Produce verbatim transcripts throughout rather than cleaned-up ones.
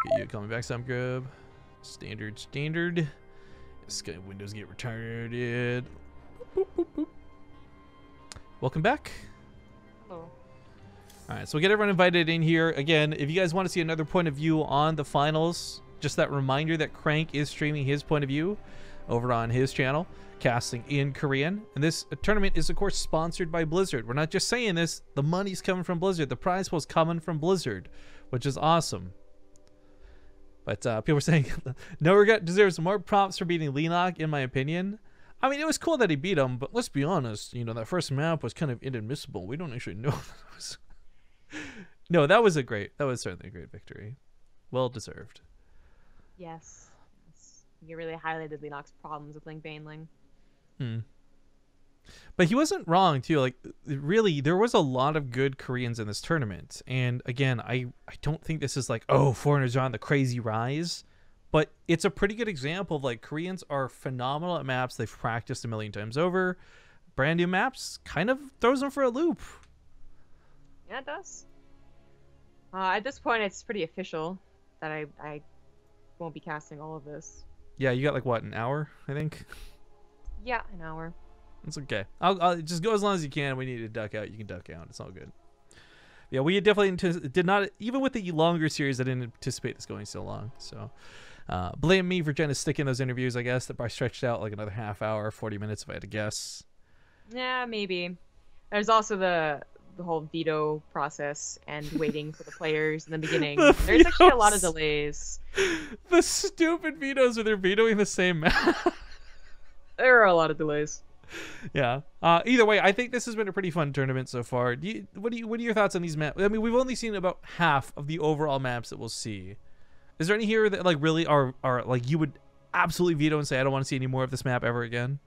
at you coming back, some grub. Standard, standard. Sky windows get retarded. Boop, boop, boop. Welcome back. Hello. All right, so we'll get everyone invited in here. Again, if you guys want to see another point of view on the finals, just that reminder that Crank is streaming his point of view over on his channel, casting in Korean. And this tournament is, of course, sponsored by Blizzard. We're not just saying this. The money's coming from Blizzard. The prize pool's coming from Blizzard, which is awesome. But uh, people are saying, No Regret deserves more props for beating Leenock, in my opinion. I mean, it was cool that he beat him, but let's be honest, you know, that first map was kind of inadmissible. We don't actually know that was... No, that was a great, that was certainly a great victory. Well deserved. Yes. yes. You really highlighted Leenock's problems with Ling Baneling. Hmm. But he wasn't wrong, too. Like, really, there was a lot of good Koreans in this tournament. And again, I, I don't think this is like, oh, foreigners are on the crazy rise. But it's a pretty good example of, like, Koreans are phenomenal at maps they've practiced a million times over. Brand new maps kind of throws them for a loop. Yeah, it does. Uh, at this point, it's pretty official that I, I won't be casting all of this. Yeah, you got, like, what, an hour, I think? Yeah, an hour. It's okay. I'll, I'll just go as long as you can. We need to duck out. You can duck out. It's all good. Yeah, we definitely did not, even with the longer series, I didn't anticipate this going so long. So uh, blame me for trying to stick in those interviews, I guess, that I stretched out like another half hour, forty minutes if I had to guess. Yeah, maybe. There's also the the whole veto process and waiting for the players in the beginning. The There's vetoes. actually a lot of delays. The stupid vetoes where they're vetoing the same map. There are a lot of delays. Yeah. Uh, either way, I think this has been a pretty fun tournament so far. Do you, what do you? What are your thoughts on these maps? I mean, we've only seen about half of the overall maps that we'll see. Is there any here that like really are are like you would absolutely veto and say I don't want to see any more of this map ever again?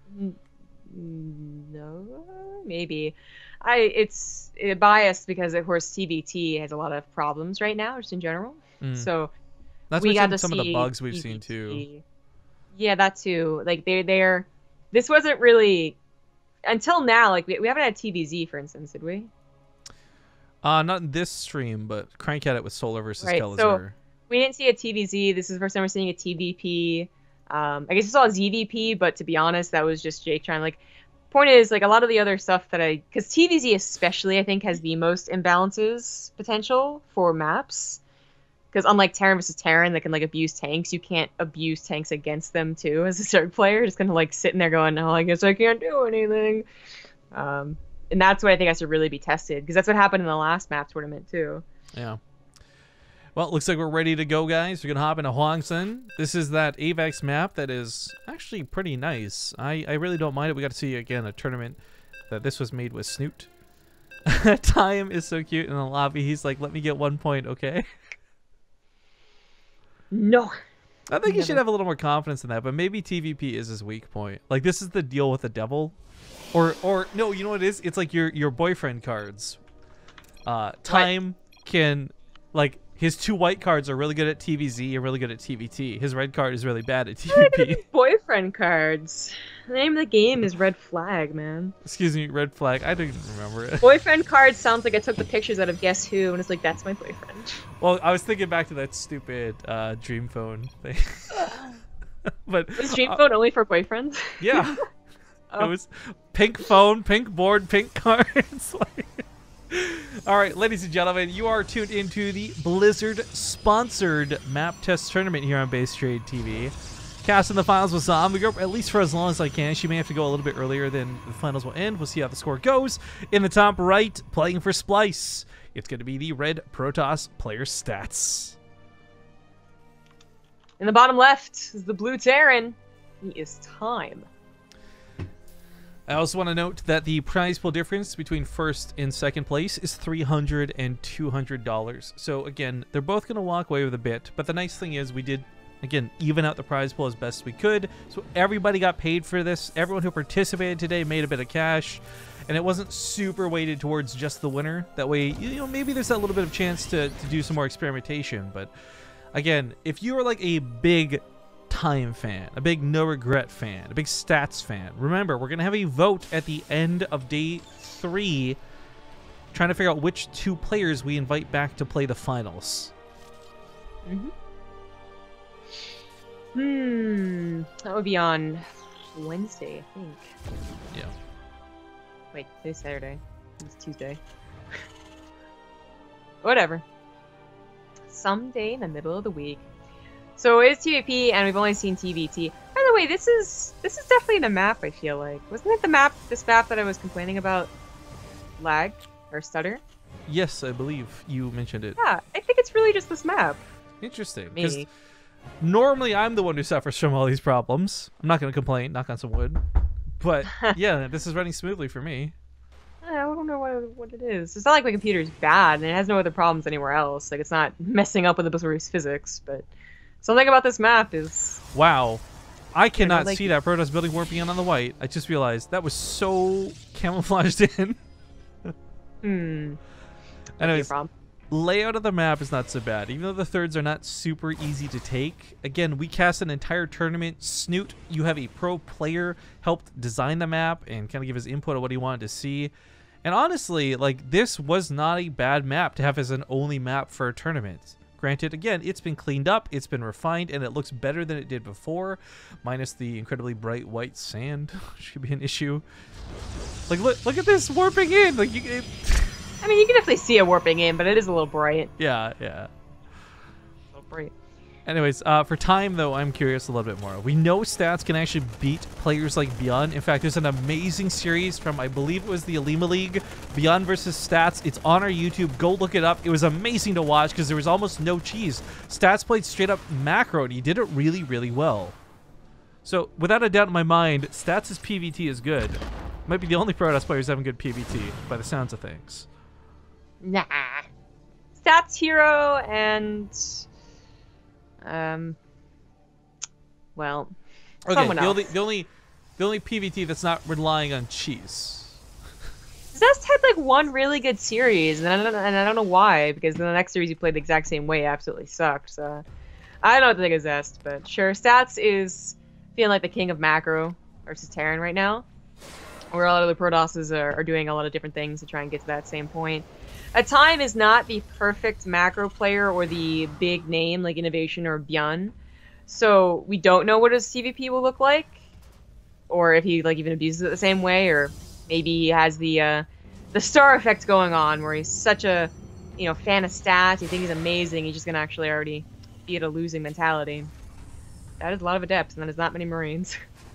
No, maybe. I it's uh, biased because of course T V T has a lot of problems right now, just in general. Mm. So That's we got some, to some see of the bugs we've T V T. seen too. Yeah, that too. Like they they're this wasn't really until now. Like we, we haven't had T V Z, for instance, did we? Uh, not in this stream, but Crank had it with Solar versus Right, Kelazar. so we didn't see a T V Z. This is the first time we're seeing a T V P. Um, I guess we saw a Z V P, but to be honest, that was just Jake trying. Like, point is, like a lot of the other stuff that I, because T V Z especially, I think has the most imbalances potential for maps. Because unlike Terran versus Terran that can like abuse tanks, you can't abuse tanks against them too as a third player. Just kind of like sitting there going, "Oh, I guess I can't do anything." Um, and that's what I think has to really be tested because that's what happened in the last map tournament too. Yeah. Well, it looks like we're ready to go, guys. We're gonna hop into Huangsun. This is that AVAX map that is actually pretty nice. I I really don't mind it. We got to see again a tournament that this was made with Snoot. Time is so cute in the lobby. He's like, "Let me get one point, okay?" No. I think he should Never. have a little more confidence in that, but maybe T V P is his weak point. Like this is the deal with the devil, or or no, you know what it is? It's like your your boyfriend cards. Uh, Time can, like his two white cards are really good at T V Z and really good at T V T. His red card is really bad at T V P. Boyfriend cards. The name of the game is Red Flag, man. Excuse me, red flag. I don't even remember it. Boyfriend cards sounds like I took the pictures out of Guess Who, and it's like, that's my boyfriend. Well, I was thinking back to that stupid uh, Dream Phone thing. But Is Dream uh, Phone only for boyfriends? yeah. Oh. It was pink phone, pink board, pink cards. Like... All right, ladies and gentlemen, you are tuned into the Blizzard-sponsored map test tournament here on Base Trade T V. Casting the finals with Zombie Group, at least for as long as I can. She may have to go a little bit earlier than the finals will end. We'll see how the score goes. In the top right, playing for Splice, it's going to be the Red Protoss player stats. In the bottom left is the blue Terran. He is Time. I also want to note that the prize pool difference between first and second place is three hundred dollars and two hundred dollars. So again, they're both going to walk away with a bit, but the nice thing is we did, again, even out the prize pool as best we could. So everybody got paid for this. Everyone who participated today made a bit of cash, and it wasn't super weighted towards just the winner. That way, you know, maybe there's that little bit of chance to, to do some more experimentation. But again, if you are like a big Time fan, a big No Regret fan, a big Stats fan, remember, we're going to have a vote at the end of day three trying to figure out which two players we invite back to play the finals. Mm-hmm. Hmm. That would be on Wednesday, I think. Yeah. Wait, today's Saturday. It's Tuesday. Whatever. Someday in the middle of the week. So it's T V P, and we've only seen T V T. By the way, this is this is definitely the map. I feel like wasn't it the map? This map that I was complaining about lag or stutter. Yes, I believe you mentioned it. Yeah, I think it's really just this map. Interesting. Because Maybe. normally I'm the one who suffers from all these problems. I'm not going to complain. Knock on some wood. But yeah, this is running smoothly for me. I don't know what, what it is. It's not like my computer's bad, and it has no other problems anywhere else. Like, it's not messing up with the Belarus physics, but something about this map is... Wow. I cannot like- see that Protoss building warping in on the white. I just realized that was so camouflaged in. Hmm. Anyways, problem. layout of the map is not so bad. Even though the thirds are not super easy to take. Again, we cast an entire tournament. Snoot, you have a pro player, helped design the map and kind of give his input on what he wanted to see. And honestly, like, this was not a bad map to have as an only map for a tournament. Granted, again, it's been cleaned up, it's been refined, and it looks better than it did before, minus the incredibly bright white sand, which could be an issue. Like, look, look at this warping in. Like, you, it, I mean, you can definitely see it warping in, but it is a little bright. yeah, yeah. A little bright. Anyways, uh, for time, though, I'm curious a little bit more. We know Stats can actually beat players like Beyond. In fact, there's an amazing series from, I believe it was the Alima League, Beyond versus Stats. It's on our YouTube. Go look it up. It was amazing to watch because there was almost no cheese. Stats played straight up macro, and he did it really, really well. So, without a doubt in my mind, Stats' P V T is good. Might be the only Protoss players having good P V T, by the sounds of things. Nah. Stats Hero and... Um... Well... Okay, someone the else. only, the only, the only P V T that's not relying on cheese. Zest had like one really good series, and I don't, and I don't know why, because the next series he played the exact same way absolutely sucked. So I don't know what to think of Zest, but sure. Stats is feeling like the king of macro versus Terran right now, where a lot of the Protosses are, are doing a lot of different things to try and get to that same point. A Time is not the perfect macro player or the big name like Innovation or Byun, so we don't know what his C V P will look like, or if he like even abuses it the same way, or maybe he has the uh, the star effect going on, where he's such a, you know, fan of stats. You think he's amazing. He's just gonna actually already be at a losing mentality. That is a lot of adepts, and that is not many Marines.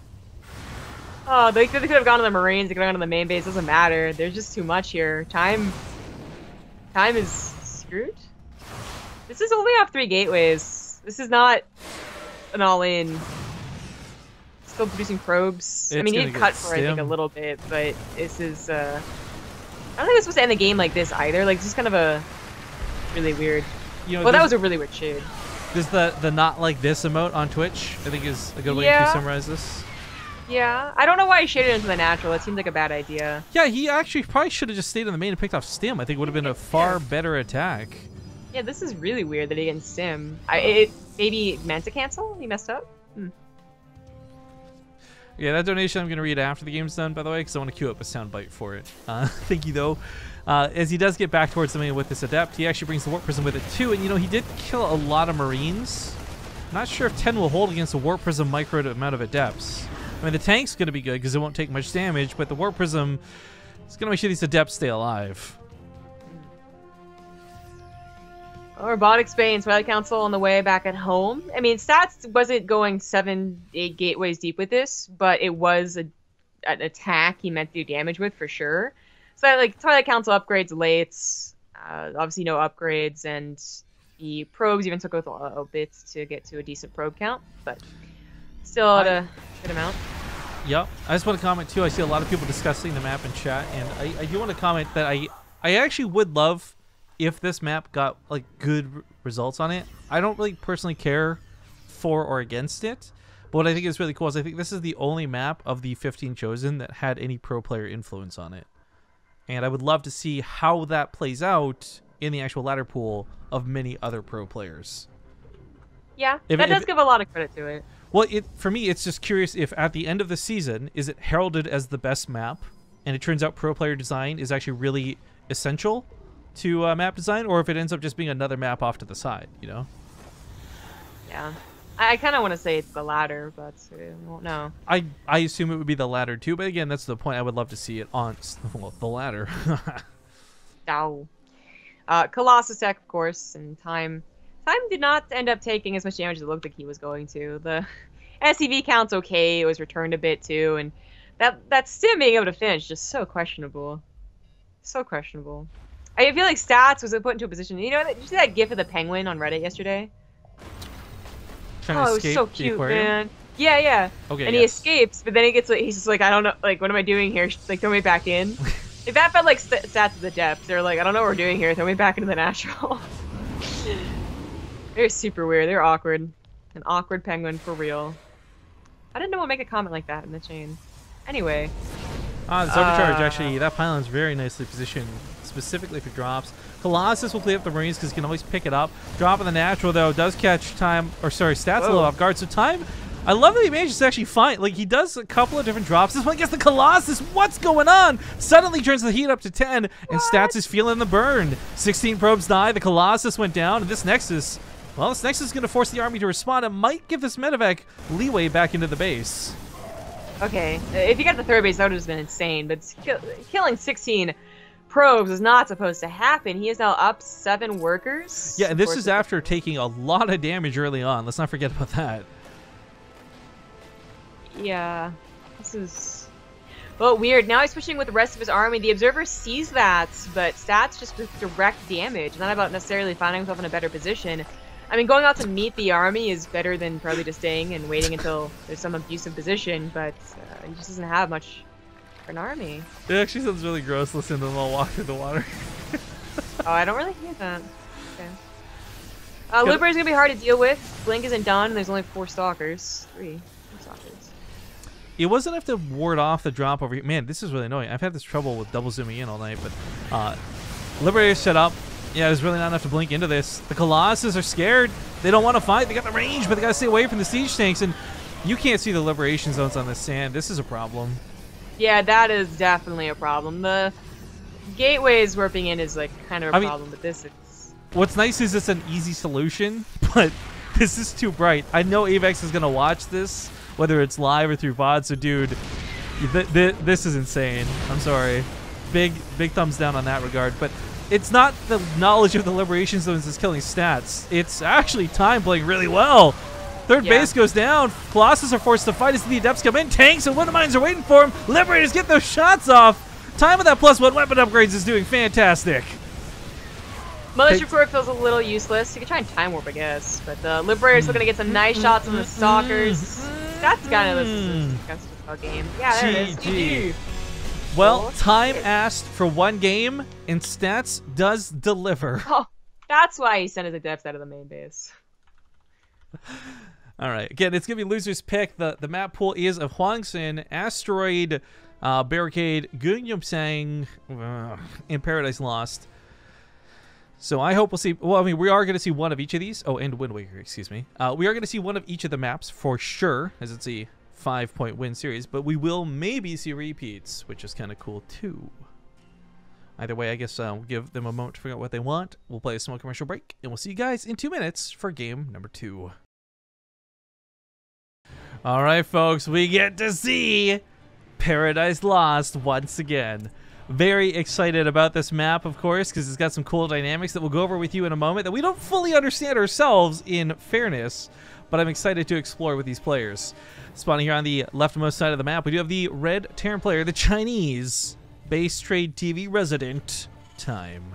Oh, they could, they could have gone to the Marines. They could have gone to the main base. Doesn't matter. There's just too much here. Time, time is screwed. This is only off three gateways. This is not an all-in. Still producing probes. I It's mean, he gonna did get cut for I think a stim. little bit, but this is. Uh, I don't think it's supposed to end the game like this either. Like this is kind of a really weird. You know, Well, that there's- was a really weird shade. There's the the not like this emote on Twitch, I think is a good way Yeah. to summarize this. Yeah, I don't know why he shaded into the natural. It seemed like a bad idea. Yeah, he actually probably should have just stayed in the main and picked off Stim. I think it would have been a far Yeah. better attack. Yeah, this is really weird that he didn't sim. I it maybe meant to cancel. He messed up. Hmm. Yeah, that donation I'm going to read after the game's done, by the way, because I want to queue up a soundbite for it. Uh, thank you, though. Uh, as he does get back towards the main with this Adept, he actually brings the Warp Prism with it, too. And, you know, he did kill a lot of Marines. Not sure if ten will hold against a Warp Prism micro amount of Adepts. I mean, the tank's going to be good because it won't take much damage, but the Warp Prism is going to make sure these Adepts stay alive. Oh, Robotics Bay and Twilight Council on the way back at home. I mean, Stats wasn't going seven, eight gateways deep with this, but it was a, an attack he meant to do damage with for sure. So, like, Twilight Council upgrades lates, uh, obviously no upgrades, and the probes even took a little bits to get to a decent probe count, but still at I- a good amount. Yep. I just want to comment, too. I see a lot of people discussing the map in chat, and I, I do want to comment that I, I actually would love if this map got like good r- results on it. I don't really personally care for or against it, but what I think is really cool is I think this is the only map of the fifteen chosen that had any pro player influence on it, and I would love to see how that plays out in the actual ladder pool of many other pro players. Yeah, If- that if- does give a lot of credit to it. Well, it for me, it's just curious if at the end of the season, is it heralded as the best map, and it turns out pro player design is actually really essential to uh, map design, or if it ends up just being another map off to the side, you know? Yeah. I, I kind of want to say it's the latter, but uh, I won't know. I I assume it would be the latter too, but again, that's the point. I would love to see it on well, the latter. Ow. Uh, Colossus Tech, of course, and Time. Time did not end up taking as much damage as it looked like he was going to. The S C V count's okay. It was returned a bit too, and that that Stim being able to finish just so questionable. So questionable. I feel like Stats was put into a position. You know, did you see that GIF of the penguin on Reddit yesterday? Trying Oh, to it was escape so the cute, aquarium? man. Yeah, yeah. Okay, and he yes. escapes, but then he gets like he's just like, I don't know, like what am I doing here? She's like, throw me back in. Like that felt like st Stats at the depth. They're like, I don't know what we're doing here. Throw me back into the natural. They're super weird. They're awkward. An awkward penguin for real. I didn't know what make a comment like that in the chain. Anyway. Ah, this overcharge, Uh, actually, that pylon's very nicely positioned, specifically for drops. Colossus will clear up the Marines because he can always pick it up. Drop in the natural, though, does catch Time, or sorry, Stats a little Whoa. off guard. So Time, I love that he manages to actually find, like, he does a couple of different drops. This one gets the Colossus. What's going on? Suddenly turns the heat up to ten, and What? Stats is feeling the burn. sixteen probes die, the Colossus went down, and this Nexus, well, this Nexus is going to force the army to respond. It might give this medevac leeway back into the base. Okay, if you got the third base, that would have just been insane. But kill killing sixteen probes is not supposed to happen. He is now up seven workers. Yeah, and Of this course, is with the- after taking a lot of damage early on. Let's not forget about that. Yeah, this is. Well, weird. Now he's pushing with the rest of his army. The Observer sees that, but Stats just with direct damage. Not about necessarily finding himself in a better position. I mean, going out to meet the army is better than probably just staying and waiting until there's some abusive position, but uh, he just doesn't have much for an army. It actually sounds really gross listening to them all walk through the water. Oh, I don't really hear that. Okay. Uh, Good. Liberator's gonna be hard to deal with. Blink isn't done, and there's only four stalkers. Three. Four stalkers. It was enough to ward off the drop over here. Man, this is really annoying. I've had this trouble with double zooming in all night, but uh, Liberator set up. Yeah, there's really not enough to blink into this. The Colossus are scared. They don't want to fight. They got the range, but they got to stay away from the siege tanks, and you can't see the liberation zones on this sand. This is a problem. Yeah, that is definitely a problem. The gateways warping in is like kind of a I mean- problem, but this is. What's nice is it's an easy solution, but this is too bright. I know Avex is going to watch this, whether it's live or through V O D, so dude, th th this is insane. I'm sorry. Big, big thumbs down on that regard, but it's not the knowledge of the liberation zones that's killing Stats. It's actually Time playing really well. Third Yeah. base goes down. Colossus are forced to fight as the Adepts come in. Tanks and Wind Mines are waiting for him. Liberators get those shots off. Time with that plus one weapon upgrades is doing fantastic. Mother's Hey. Report feels a little useless. You could try and time warp, I guess, but the Liberator's still gonna get some nice shots on the stalkers. That's kind of this is a that's just a game. Yeah, there it is. G G. G G. Well, Oh, Time shit. asked for one game, and Stats does deliver. Oh, that's why he sent his adepts out of the main base. All right. Again, it's going to be loser's pick. The the map pool is of Huangsun, Asteroid, uh, Barricade, Gungyumsang, uh, and Paradise Lost. So I hope we'll see. Well, I mean, we are going to see one of each of these. Oh, and Wind Waker, excuse me. Uh, we are going to see one of each of the maps for sure, as it's a five-point win series. But we will maybe see repeats, which is kind of cool too. Either way, I guess uh, we'll give them a moment to figure out what they want. We'll play a small commercial break, and we'll see you guys in two minutes for game number two. All right, folks, we get to see Paradise Lost once again. Very excited about this map, of course, because it's got some cool dynamics that we'll go over with you in a moment that we don't fully understand ourselves, in fairness, but I'm excited to explore with these players. Spawning here on the leftmost side of the map, we do have the red Terran player, the Chinese base trade T V resident, Time.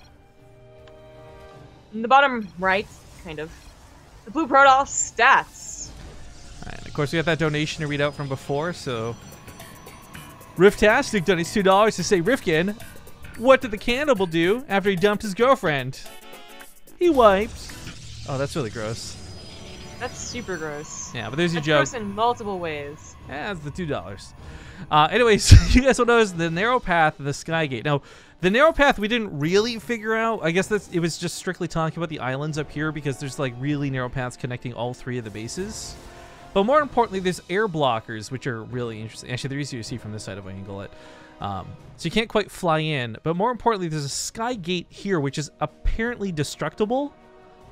In the bottom right, kind of. The blue Protoss stats. All right, of course, we got that donation to read out from before, so... Riftastic donates two dollars to say, Rifkin, what did the cannibal do after he dumped his girlfriend? He wiped. Oh, that's really gross. That's super gross. Yeah, but there's your That's joke. gross in multiple ways. Yeah, that's the two dollars. Uh, anyways, you guys will notice the narrow path of the Skygate. Now, the narrow path we didn't really figure out. I guess that's it was just strictly talking about the islands up here because there's like really narrow paths connecting all three of the bases. But more importantly, there's air blockers, which are really interesting. Actually, they're easy to see from this side of Angle. Um, so you can't quite fly in. But more importantly, there's a Skygate here, which is apparently destructible.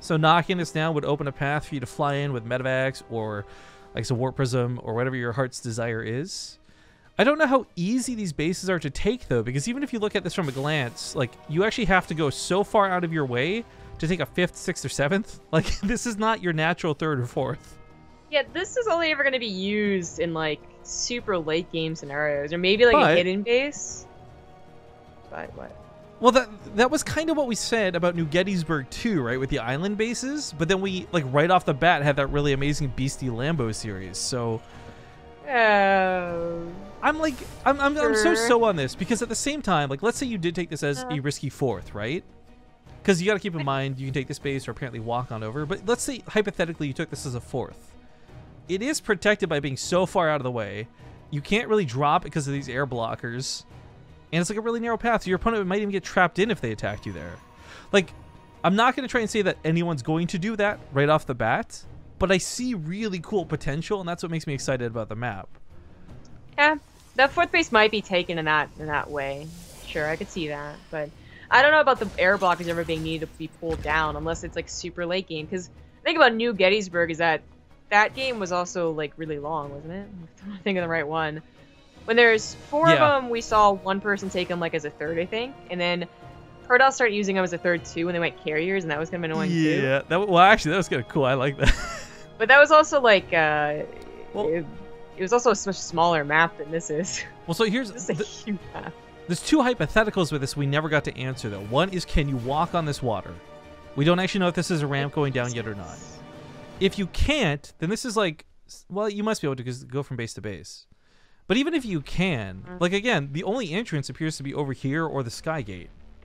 So knocking this down would open a path for you to fly in with medevacs or like a warp prism or whatever your heart's desire is. I don't know how easy these bases are to take though, because even if you look at this from a glance, like you actually have to go so far out of your way to take a fifth, sixth, or seventh. Like this is not your natural third or fourth. Yeah, this is only ever going to be used in like super late game scenarios, or maybe like But- a hidden base. But what? Well, that that was kind of what we said about New Gettysburg too, right? With the island bases, but then we like right off the bat had that really amazing Beastie Lambo series. So Oh. I'm like, I'm I'm, I'm so Sure. so on this because at the same time, like let's say you did take this as Uh. a risky fourth, right? Because you got to keep in mind you can take this base or apparently walk on over. But let's say hypothetically you took this as a fourth. It is protected by being so far out of the way. You can't really drop it because of these air blockers. And it's like a really narrow path. So your opponent might even get trapped in if they attacked you there. Like, I'm not going to try and say that anyone's going to do that right off the bat. But I see really cool potential, and that's what makes me excited about the map. Yeah, the fourth base might be taken in that in that way. Sure, I could see that, but I don't know about the air blockers ever being needed to be pulled down unless it's like super late game. Because the thing about New Gettysburg is that that game was also like really long, wasn't it? I'm thinking of the right one. When there's four Yeah. of them, we saw one person take them like as a third, I think, and then Protoss started using them as a third too when they went carriers, and that was kind of annoying too. Yeah, that well actually that was kind of cool. I like that. But that was also like uh, Well- it, it was also a much smaller map than this is. Well, so here's This is a the, huge map. there's two hypotheticals with this we never got to answer though. One is, can you walk on this water? We don't actually know if this is a ramp going down yet or not. If you can't, then this is like, well, you must be able to just go from base to base. But even if you can, like again, the only entrance appears to be over here or the Sky Gate.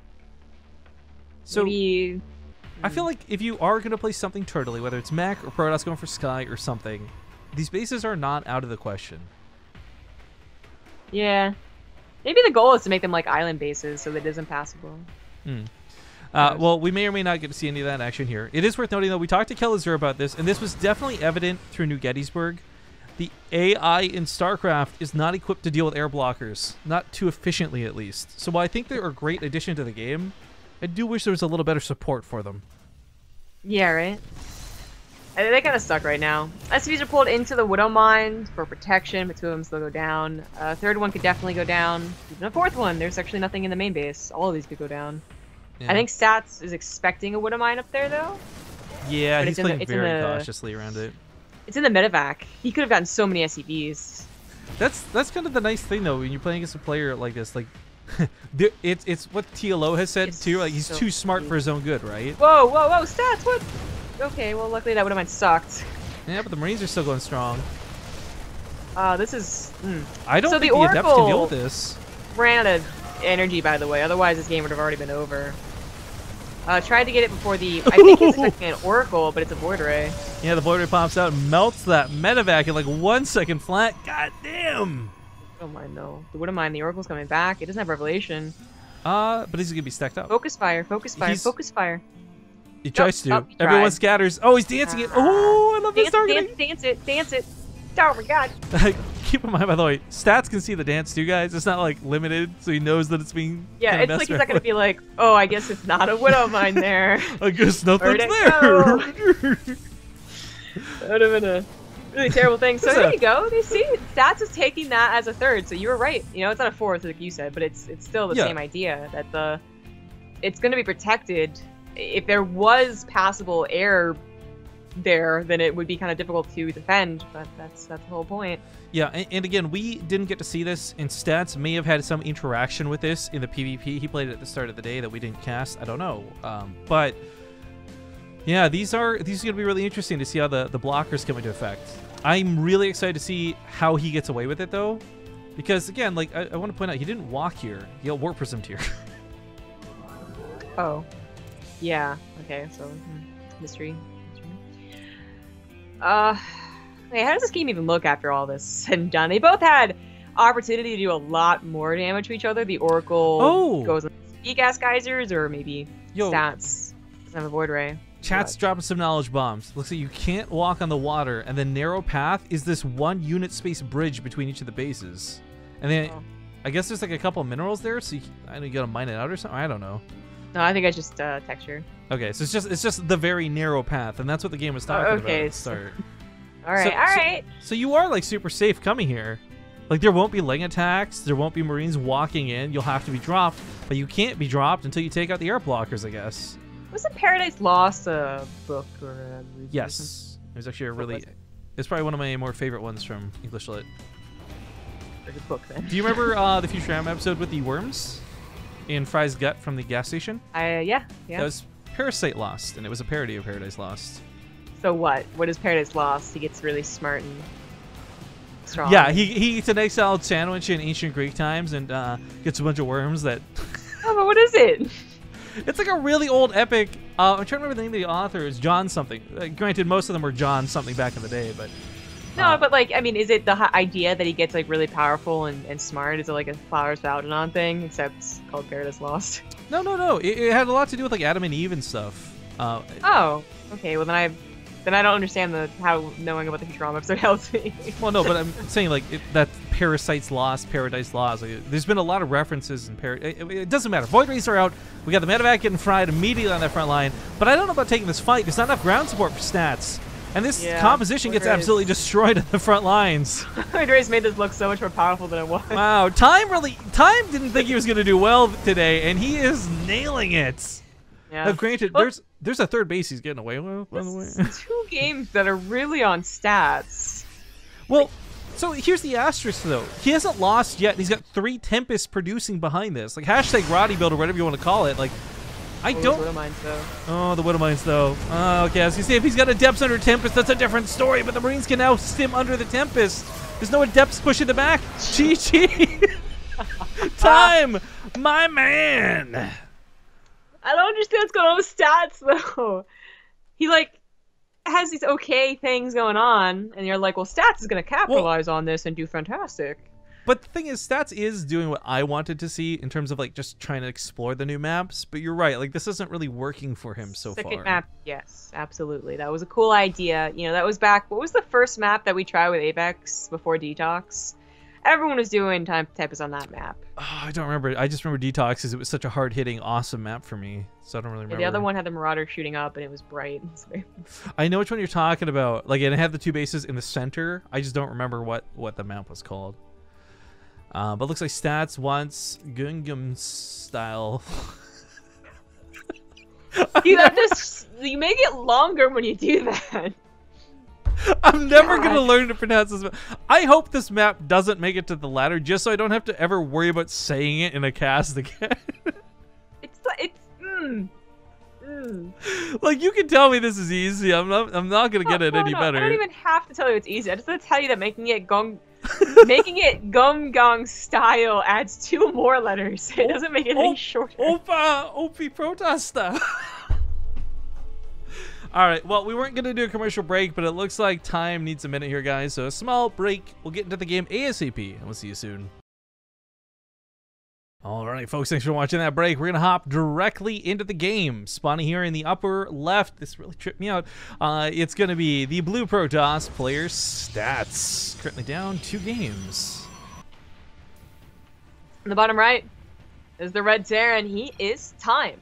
So Maybe I feel like if you are going to play something turtly, whether it's Mech or Protoss going for Sky or something, these bases are not out of the question. Yeah. Maybe the goal is to make them like island bases so that it isn't passable. Hmm. Uh, well, we may or may not get to see any of that action here. It is worth noting, though, we talked to Kelazur about this, and this was definitely evident through New Gettysburg. The A I in StarCraft is not equipped to deal with air blockers, not too efficiently at least. So while I think they're a great addition to the game, I do wish there was a little better support for them. Yeah, right? Uh, They kind of suck right now. S C Vs are pulled into the Widow Mine for protection, but two of them still go down. A uh, third one could definitely go down. Even a fourth one. There's actually nothing in the main base. All of these could go down. Yeah. I think Stats is expecting a Widow Mine up there, though. Yeah, but he's it's in the- playing it's in very the- cautiously around it. It's in the medevac. He could have gotten so many S C Vs. That's that's kind of the nice thing though when you're playing against a player like this. Like, there- it's it's what T L O has said It's too. Like he's so too smart cute. for his own good, right? Whoa, whoa, whoa, Stats, what? Okay, well, luckily that Widow Mine sucked. Yeah, but the Marines are still going strong. Uh, this is... Mm. I don't So think the the, Adepts can deal Oracle- with this. Ran out of energy, by the way. Otherwise, this game would have already been over. Uh, tried to get it before the... I think he's expecting an Oracle, but it's a Void Ray. Yeah, the Void Ray pops out and melts that medevac in like one second flat. God damn! Don't mind, though. The Widow Mine, the Oracle's coming back. It doesn't have Revelation. Uh, but he's gonna be stacked up. Focus fire, focus fire, He's- Focus fire. He tries to. oh, he Everyone tried. scatters. Oh, he's dancing it. Oh, I love this Dance, dance, targeting. dance it, dance it. Oh my god. Keep in mind, by the way, Stats can see the dance too, guys. It's not like limited, so he knows that it's being. Yeah, kinda it's messed like he's around not gonna with. be like, oh, I guess it's not a Widow Mine there. I guess nothing's Where'd it there. That would have been a really terrible thing. So It's there a- you go. You see, Stats is taking that as a third. So you were right. You know, it's not a fourth like you said, but it's it's still the Yeah. same idea that the it's going to be protected. If there was passable air there, then it would be kind of difficult to defend. But that's that's the whole point. Yeah, and, and again, we didn't get to see this, and Stats may have had some interaction with this in the PvP. He played it at the start of the day that we didn't cast. I don't know, um, but yeah, these are these are gonna be really interesting to see how the the blockers come into effect. I'm really excited to see how he gets away with it though, because again, like I, I want to point out, he didn't walk here. He got warp prismed here. Oh, yeah. Okay, so hmm, mystery. mystery. Uh, hey, how does this game even look after all this said and done? They both had opportunity to do a lot more damage to each other. The Oracle Oh. goes on speed gas geysers, or maybe Yo. Stats doesn't have a Void Ray. Chat's What? dropping some knowledge bombs. Looks like you can't walk on the water, and the narrow path is this one unit space bridge between each of the bases. And then Oh. I guess there's like a couple of minerals there, so you, I know you gotta mine it out or something. I don't know. No, I think I just uh, texture. Okay, so it's just it's just the very narrow path, and that's what the game was talking Oh, about okay, at the start. All right, So- all so- right. So you are like super safe coming here. Like there won't be ling attacks, there won't be Marines walking in. You'll have to be dropped, but you can't be dropped until you take out the air blockers, I guess. Wasn't Paradise Lost a book or a movie? Yes, it was actually a What really. was it? It's probably one of my more favorite ones from English Lit. Or a book then? Do you remember uh, the Futurama episode with the worms in Fry's gut from the gas station? I yeah yeah. That was Parasite Lost, and it was a parody of Paradise Lost. So what? What is Paradise Lost? He gets really smart and strong. Yeah, he he eats an egg salad sandwich in ancient Greek times and uh, gets a bunch of worms that. Oh, but what is it? It's like a really old epic. Uh, I'm trying to remember the name of the author. It's John something. Uh, granted, most of them were John something back in the day, but. No, uh, but like I mean, is it the hi- idea that he gets like really powerful and, and smart? Is it like a Flowers of Algernon thing, except it's called Paradise Lost? No, no, no. It, it had a lot to do with like Adam and Eve and stuff. Uh, Oh, okay. Well then I, then I don't understand the how knowing about the Futurama episode helps me. well, no, but I'm saying like it, that Parasite's Lost, Paradise Lost. Like, there's been a lot of references in Par. It, it, it doesn't matter. Void Rays are out. We got the medevac getting fried immediately on that front line. But I don't know about taking this fight. There's not enough ground support for stats. And this Yeah, composition Void gets Rays. absolutely destroyed at the front lines. Andres made this look so much more powerful than it was. Wow, Time really Time didn't think he was going to do well today, and he is nailing it. Yeah. Now, granted, Well, there's there's a third base he's getting away with, by the way. This is two games that are really on stats. Well, so here's the asterisk, though. He hasn't lost yet. He's got three Tempests producing behind this. Like, hashtag Roddy Build or whatever you want to call it. Like, I What was don't... Widow Mines, though? Oh, the Widow Mines, though. Oh, okay, I was going to say, if he's got Adepts under Tempest, that's a different story. But the Marines can now stim under the Tempest. There's no Adepts pushing the back. G G. Time, my man. I don't understand what's going on with stats though. He like has these okay things going on, and you're like, well, stats is gonna capitalize on this and do fantastic. But the thing is, Stats is doing what I wanted to see in terms of like just trying to explore the new maps. But you're right, like this isn't really working for him so Second far. map, yes, absolutely. That was a cool idea. You know, that was back. What was the first map that we tried with Apex before Detox? Everyone was doing time Tempest on that map. Oh, I don't remember. I just remember Detox because it was such a hard hitting, awesome map for me. So I don't really Yeah, remember. the other one had the Marauder shooting up, and it was bright. It's very- I know which one you're talking about. Like, and it had the two bases in the center. I just don't remember what what the map was called. Uh, but it looks like Stats wants Gungam style. You have this. You make it longer when you do that. I'm never God. gonna learn to pronounce this. map. I hope this map doesn't make it to the ladder, just so I don't have to ever worry about saying it in a cast again. It's it's. Mm, mm. Like, you can tell me this is easy. I'm not. I'm not gonna get No, it no, any no, better. I don't even have to tell you it's easy. I just want to tell you that making it gong, making it gum gong style adds two more letters. It doesn't make it Oh, any shorter. Opa, Opi Protesta. All right, well, we weren't going to do a commercial break, but it looks like time needs a minute here, guys. So a small break. We'll get into the game ASAP, and we'll see you soon. All right, folks, thanks for watching that break. We're going to hop directly into the game. Spawning here in the upper left. This really tripped me out. Uh, it's going to be the Blue Protoss player stats. Currently down two games. In the bottom right is the red Terran. He is Time.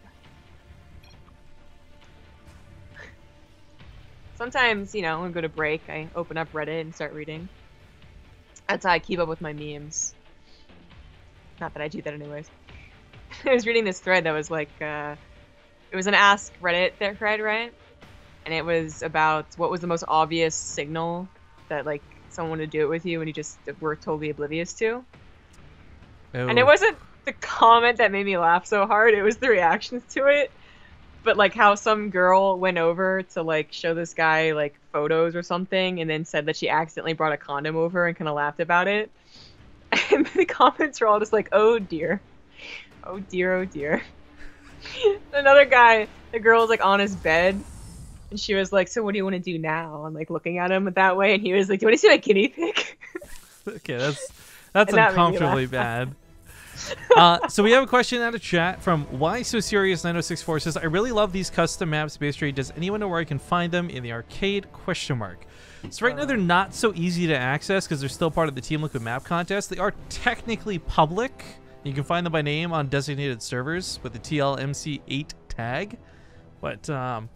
Sometimes, you know, when I go to break, I open up Reddit and start reading. That's how I keep up with my memes. Not that I do that anyways. I was reading this thread that was like, uh, it was an Ask Reddit thread, right? And it was about what was the most obvious signal that like someone would do it with you and you just were totally oblivious to. Oh. And it wasn't the comment that made me laugh so hard, it was the reactions to it. But like how some girl went over to like show this guy like photos or something and then said that she accidentally brought a condom over and kind of laughed about it. And the comments were all just like, oh dear. Oh dear, oh dear. Another guy, the girl was like on his bed and she was like, so what do you want to do now? And like looking at him that way and he was like, do you want to see my guinea pig? Okay, that's that's And that made me uncomfortably bad. uh, so we have a question out of chat from Why So Serious nine oh six four says, I really love these custom maps, Base Trade. Does anyone know where I can find them in the arcade? Question mark. So right now they're not so easy to access because they're still part of the Team Liquid map contest. They are technically public You can find them by name on designated servers with the T L M C eight tag. But, um,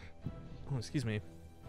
oh, excuse me.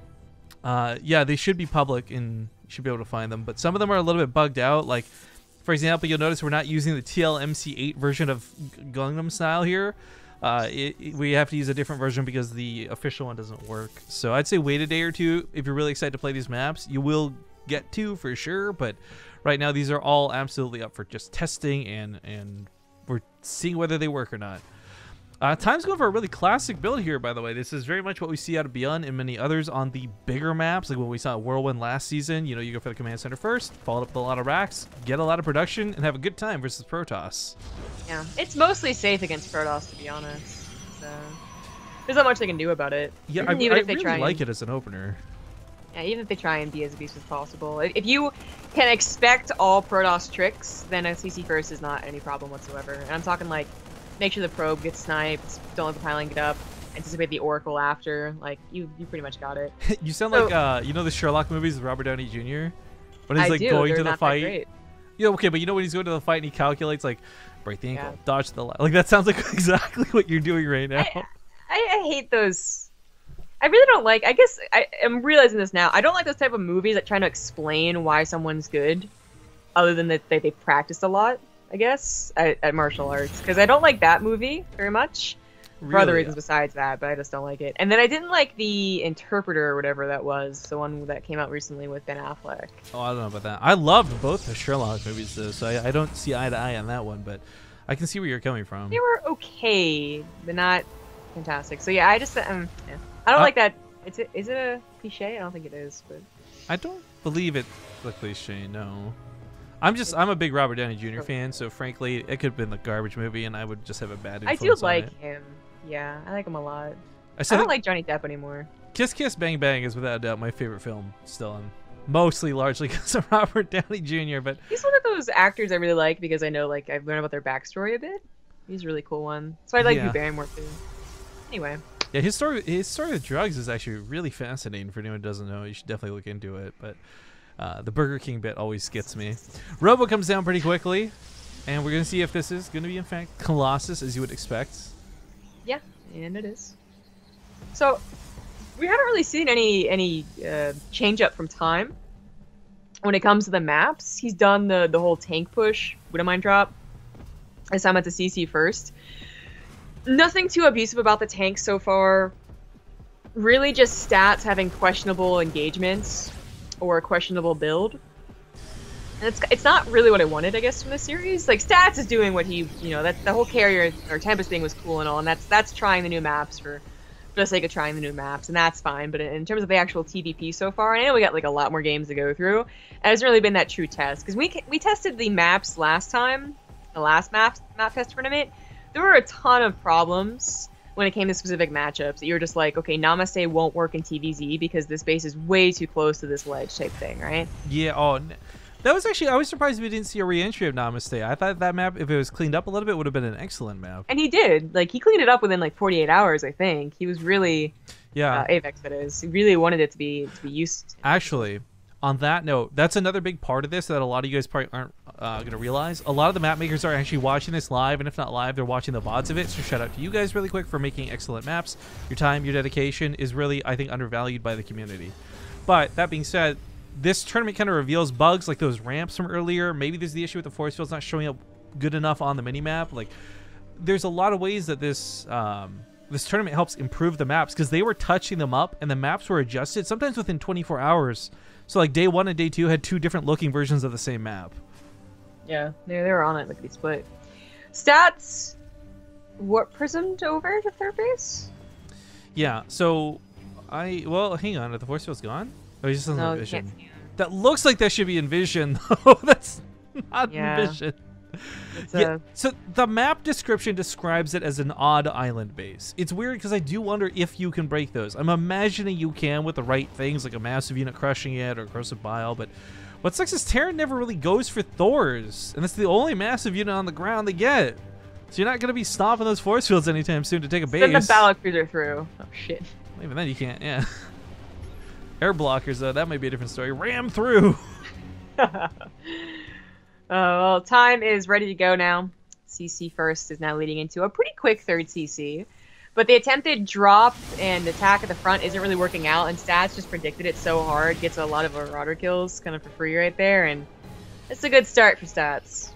Uh, yeah, they should be public and you should be able to find them. But some of them are a little bit bugged out. Like, for example, you'll notice we're not using the T L M C eight version of Gangnam Style here. Uh, it, it, we have to use a different version because the official one doesn't work. So I'd say wait a day or two if you're really excited to play these maps. You will get to for sure, but right now these are all absolutely up for just testing and and we're seeing whether they work or not. Uh, time's going for a really classic build here, by the way. This is very much what we see out of Beyond and many others on the bigger maps, like when we saw Whirlwind last season. You know, you go for the command center first, follow up with a lot of racks, get a lot of production, and have a good time versus Protoss. Yeah, it's mostly safe against Protoss, to be honest. So there's not much they can do about it. Yeah, I, even I if they really try like and, it as an opener. Yeah, even if they try and be as abuse as possible. If you can expect all Protoss tricks, then a C C first is not any problem whatsoever. And I'm talking like, make sure the probe gets sniped, don't let the piling get up, anticipate the Oracle after. Like, you you pretty much got it. You sound so, like, uh, you know the Sherlock movies with Robert Downey Junior? When he's I like do. going They're to the not fight. That great. Yeah, okay, but you know when he's going to the fight and he calculates, like, break the ankle, Yeah. dodge the left. Like, that sounds like exactly what you're doing right now. I, I, I hate those. I really don't like, I guess, I, I'm realizing this now. I don't like those type of movies that try to explain why someone's good, other than that they, they practiced a lot. I guess, at, at martial arts. Because I don't like that movie very much. Really? For other reasons besides that, but I just don't like it. And then I didn't like The Interpreter or whatever that was, the one that came out recently with Ben Affleck. Oh, I don't know about that. I loved both the Sherlock movies, though, so I, I don't see eye to eye on that one, but I can see where you're coming from. They were okay, but not fantastic. So yeah, I just, um, yeah. I don't Uh, like that. It's a, is it a cliche? I don't think it is, but... I don't believe it's a cliche, no. I'm just, I'm a big Robert Downey Junior fan, so frankly, it could have been the garbage movie, and I would just have a bad I influence do like on it. him. Yeah, I like him a lot. I, I still don't think like Johnny Depp anymore. Kiss Kiss Bang Bang is without a doubt my favorite film still, and mostly largely because of Robert Downey Junior, but He's one of those actors I really like because I know, like, I've learned about their backstory a bit. He's a really cool one. So I like Yeah. Drew Barrymore too. Anyway. yeah, his story, his story with drugs is actually really fascinating. For anyone who doesn't know, you should definitely look into it. But uh, the Burger King bit always gets me. Robo comes down pretty quickly, and we're gonna see if this is gonna be in fact Colossus, as you would expect. Yeah, and it is. So we haven't really seen any any uh, change up from time when it comes to the maps. He's done the the whole tank push, Widowmine drop. This time at the C C first. Nothing too abusive about the tank so far. Really just stats having questionable engagements or a questionable build. And it's it's not really what I wanted, I guess, from the series. Like, Stats is doing what he, you know, that the whole carrier or Tempest thing was cool and all, and that's that's trying the new maps for, for the sake of trying the new maps, and that's fine. But in terms of the actual T V P so far, and I know we got like a lot more games to go through, it hasn't really been that true test because we we tested the maps last time, the last map map test tournament. There were a ton of problems when it came to specific matchups that you're just like, okay, Namaste won't work in T V Z because this base is way too close to this ledge type thing, right? Yeah. Oh. n- That was actually, I was surprised we didn't see a re-entry of Namaste. I thought that map, if it was cleaned up a little bit, would have been an excellent map. And he did. Like, he cleaned it up within like forty-eight hours, I think. He was really, Yeah. uh, Avex that is, he really wanted it to be to be used. Actually, on that note, that's another big part of this that a lot of you guys probably aren't uh, going to realize. A lot of the map makers are actually watching this live, and if not live, they're watching the V O Ds of it. So shout out to you guys really quick for making excellent maps. Your time, your dedication is really, I think, undervalued by the community. But that being said, this tournament kind of reveals bugs like those ramps from earlier. Maybe there's the issue with the force fields not showing up good enough on the minimap. Like, there's a lot of ways that this um, this tournament helps improve the maps because they were touching them up and the maps were adjusted sometimes within twenty-four hours. So like day one and day two had two different looking versions of the same map. Yeah, they, they were on it, like, they split. Stats, what, prismed over to third base? Yeah, so I, well, hang on, are the force fields gone? Oh, he just doesn't No, have you vision. can't see him. That looks like that should be Envision, though. That's not Yeah. Envision. It's, Yeah, uh, so the map description describes it as an odd island base. It's weird because I do wonder if you can break those. I'm imagining you can with the right things, like a massive unit crushing it or corrosive bile, but what sucks is Terran never really goes for Thors, and that's the only massive unit on the ground they get. So you're not going to be stomping those force fields anytime soon to take a base. Send the battle cruiser through. Oh, shit. Even then you can't, yeah. Air blockers, though, that might be a different story. Ram through! Uh, well, time is ready to go now. C C first is now leading into a pretty quick third C C. But the attempted drop and attack at the front isn't really working out, and Stats just predicted it so hard, gets a lot of Marauder kills kind of for free right there, and it's a good start for Stats.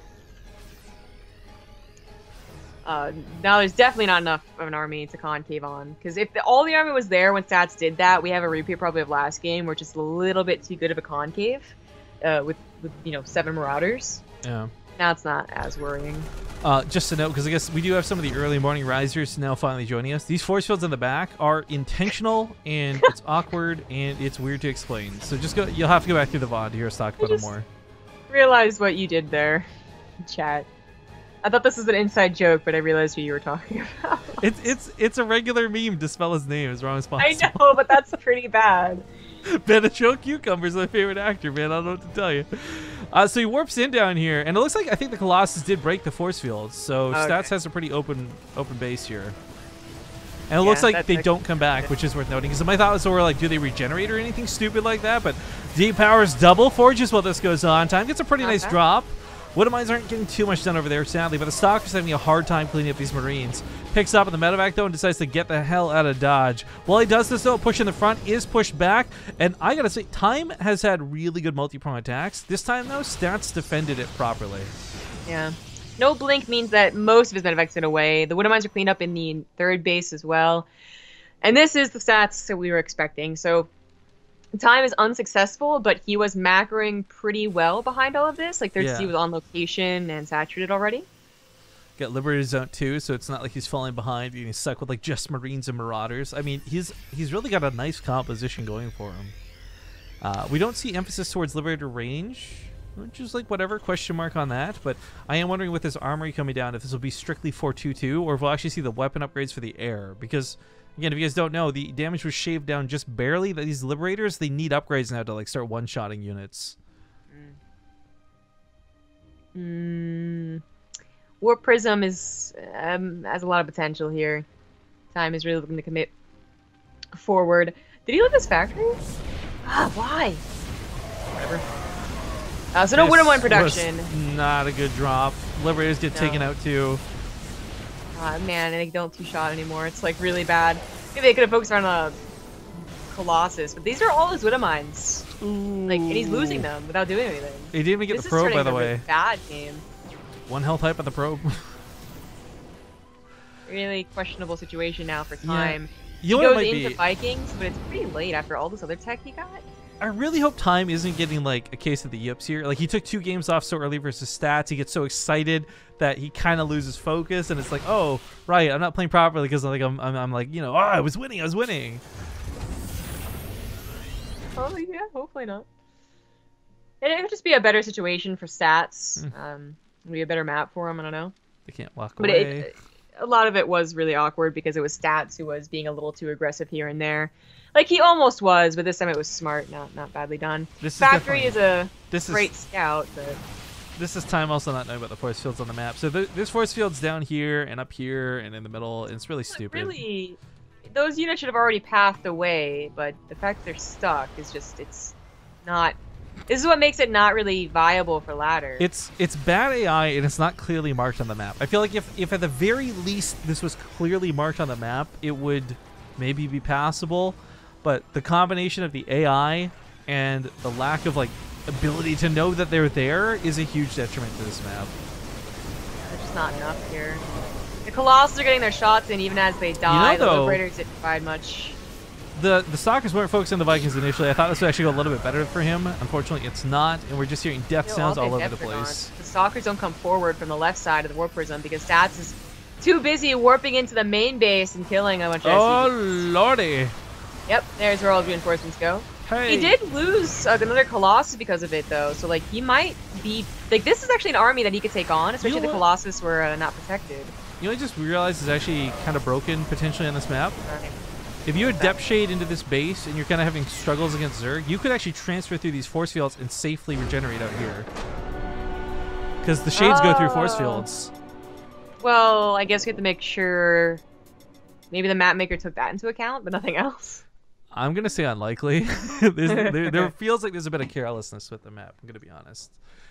Uh, now there's definitely not enough of an army to concave on, because if the, all the army was there when Stats did that, we have a repeat probably of last game, where it's just a little bit too good of a concave, uh, with, with, you know, seven Marauders. Yeah. Now it's not as worrying. Uh, just to note, because I guess we do have some of the early morning risers now finally joining us. These force fields in the back are intentional, and it's awkward, and it's weird to explain. So just go. You'll have to go back through the V O D to hear us talk about them more. Realized what you did there, chat. I thought this was an inside joke, but I realized who you were talking about. It's it's it's a regular meme to spell his name as wrong as possible. I know, but that's pretty bad. Benicio Cucumber's my favorite actor, man. I don't know what to tell you. Uh, so he warps in down here, and it looks like I think the Colossus did break the force field, so okay. Stats has a pretty open open base here. And it Yeah, looks like that's they actually don't come back, good. which is worth noting. Because my thought was sort of like, do they regenerate or anything stupid like that? But Deep Powers double forges while this goes on. Time gets a pretty Not nice bad. drop. Woodamines aren't getting too much done over there, sadly, but the Stalker's having a hard time cleaning up these Marines. Picks up in the medevac, though, and decides to get the hell out of Dodge. While he does this, though, push in the front is pushed back, and I gotta say, Time has had really good multi-prong attacks. This time, though, Stats defended it properly. Yeah. No blink means that most of his medevacs get away. The Woodamines are cleaned up in the third base as well. And this is the Stats that we were expecting. So Time is unsuccessful, but he was macroing pretty well behind all of this. Like, third Yeah. C was on location and saturated already. Got Liberator Zone too, so it's not like he's falling behind being stuck with like just Marines and Marauders. I mean, he's he's really got a nice composition going for him. Uh, we don't see emphasis towards Liberator range, which is like whatever, question mark on that. But I am wondering with his armory coming down if this will be strictly four two two or if we'll actually see the weapon upgrades for the air. Because again, if you guys don't know, the damage was shaved down just barely. That these Liberators, they need upgrades now to like start one-shotting units. Mm. Warp Prism is um, has a lot of potential here. Time is really looking to commit forward. Did he leave his factory? Ah, why? Whatever. Uh, so no This Woodamine production. was not a good drop. Liberators get No. taken out too. Ah, man, and they don't two-shot anymore. It's like really bad. Maybe they could have focused on a Colossus, but these are all his Woodamines. Like, and he's losing them without doing anything. He didn't even get This the is probe, turning by the a really way. bad game. One health hype on the probe. Really questionable situation now for Time. You He know what goes it might into be? Vikings, but it's pretty late after all this other tech he got. I really hope Time isn't getting like a case of the yips here. Like he took two games off so early versus Stats. He gets so excited that he kind of loses focus, and it's like, oh, right, I'm not playing properly because like I'm, I'm, I'm like, you know, oh, I was winning, I was winning. Oh yeah, hopefully not. And it would just be a better situation for Stats. Hmm. Um, would be a better map for him. I don't know. They can't walk But away. it, a lot of it was really awkward because it was Stats who was being a little too aggressive here and there. Like he almost was, but this time it was smart, not not badly done. This is Factory definitely- is a this is great scout, but this is Time also not knowing about the force fields on the map. So th there's force fields down here and up here and in the middle. And it's really stupid. really, those units should have already pathed away. But the fact that they're stuck is just it's not. This is what makes it not really viable for ladder. It's it's bad A I and it's not clearly marked on the map. I feel like if, if at the very least this was clearly marked on the map, it would maybe be passable. But the combination of the A I and the lack of like ability to know that they're there is a huge detriment to this map. There's just not enough here. The Colossus are getting their shots in even as they die. though- the Liberators didn't provide much. The the Stalkers weren't focused on the Vikings initially. I thought this would actually go a little bit better for him. Unfortunately, it's not, and we're just hearing death No, sounds I'll all take over the Death Dragon. place. The Stalkers don't come forward from the left side of the Warp Prism because Stats is too busy warping into the main base and killing a bunch of Oh S C Vs. lordy! Yep, there's where all the reinforcements go. Hey, He did lose uh, another Colossus because of it, though. So, like, he might be... Like, this is actually an army that he could take on, especially You know if the what? Colossus were uh, not protected. You know, I just realized is actually kind of broken potentially on this map. Okay. If you had depth shade into this base and you're kind of having struggles against Zerg, you could actually transfer through these force fields and safely regenerate out here. Because the shades go through force Oh. fields. Well, I guess we have to make sure... Maybe the map maker took that into account, but nothing else. I'm going to say unlikely. There's, there, there feels like there's a bit of carelessness with the map, I'm going to be honest.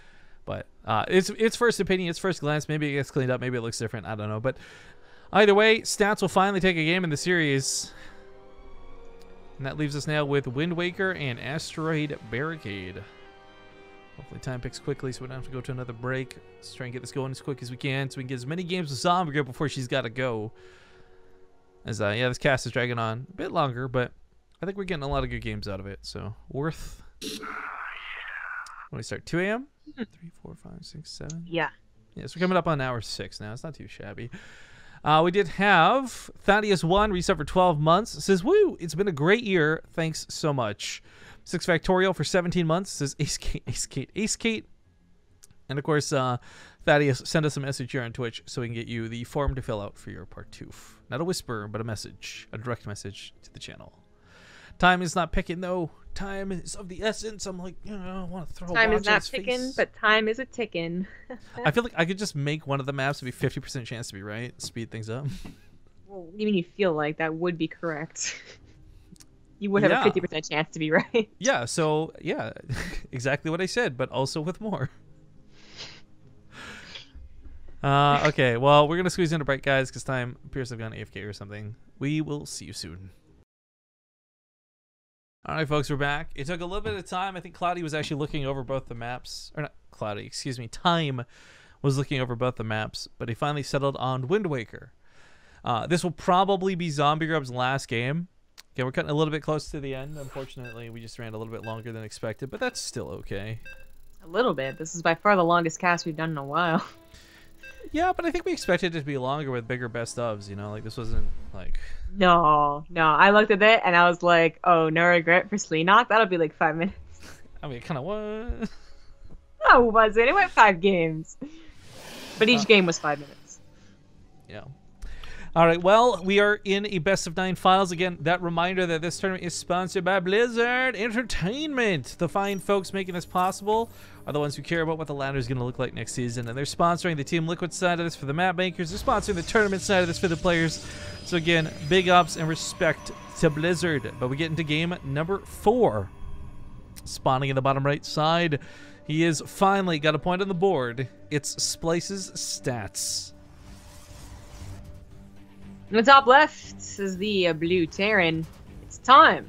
But uh, it's it's first opinion, it's first glance. Maybe it gets cleaned up, maybe it looks different. I don't know. But either way, Stats will finally take a game in the series. And that leaves us now with Wind Waker and Asteroid Barricade. Hopefully time picks quickly so we don't have to go to another break. Let's try and get this going as quick as we can so we can get as many games with Zombie Grip before she's got to go. As uh, yeah, this cast is dragging on a bit longer, but I think we're getting a lot of good games out of it. So worth. When we start, two A M? three, four, five, six, seven? Yeah. Yeah, so we're coming up on hour six now. It's not too shabby. Uh, we did have Thaddeus one reset for twelve months. It says, woo, it's been a great year. Thanks so much. Six Factorial for seventeen months. It says Ace Kate, Ace Kate, Ace Kate. And of course, uh, Thaddeus, send us a message here on Twitch so we can get you the form to fill out for your Partoof. Not a whisper, but a message, a direct message to the channel. Time is not picking though. Time is of the essence. I'm like, you know, I want to throw a Time watch is in not his ticking, face. but time is a ticking. I feel like I could just make one of the maps to be fifty percent chance to be right. Speed things up. Well, even you feel like that would be correct. You would have Yeah. a fifty percent chance to be right. Yeah, so, yeah, exactly what I said, but also with more. Uh, okay, well, we're going to squeeze in a break, guys, because time appears to have gone A F K or something. We will see you soon. All right, folks, we're back. It took a little bit of time. I think Cloudy was actually looking over both the maps. Or not Cloudy, excuse me. Time was looking over both the maps, but he finally settled on Wind Waker. Uh, this will probably be Zombie Grub's last game. Okay, we're cutting a little bit close to the end. Unfortunately, we just ran a little bit longer than expected, but that's still okay. A little bit. This is by far the longest cast we've done in a while. Yeah, but I think we expected it to be longer with bigger best ofs, you know? Like, this wasn't, like... No, no. I looked at it and I was like, oh, no regret for Sleenock? That'll be like five minutes. I mean, kind of what? No, it wasn't. It went five games. But each Uh, game was five minutes. Yeah. All right, well, we are in a best of nine finals. Again, that reminder that this tournament is sponsored by Blizzard Entertainment. The fine folks making this possible are the ones who care about what the ladder is going to look like next season. And they're sponsoring the Team Liquid side of this for the map makers. They're sponsoring the tournament side of this for the players. So again, big ups and respect to Blizzard. But we get into game number four. Spawning in the bottom right side. He is finally got a point on the board. It's Splice's Stats. In the top left is the uh, blue Terran. It's time.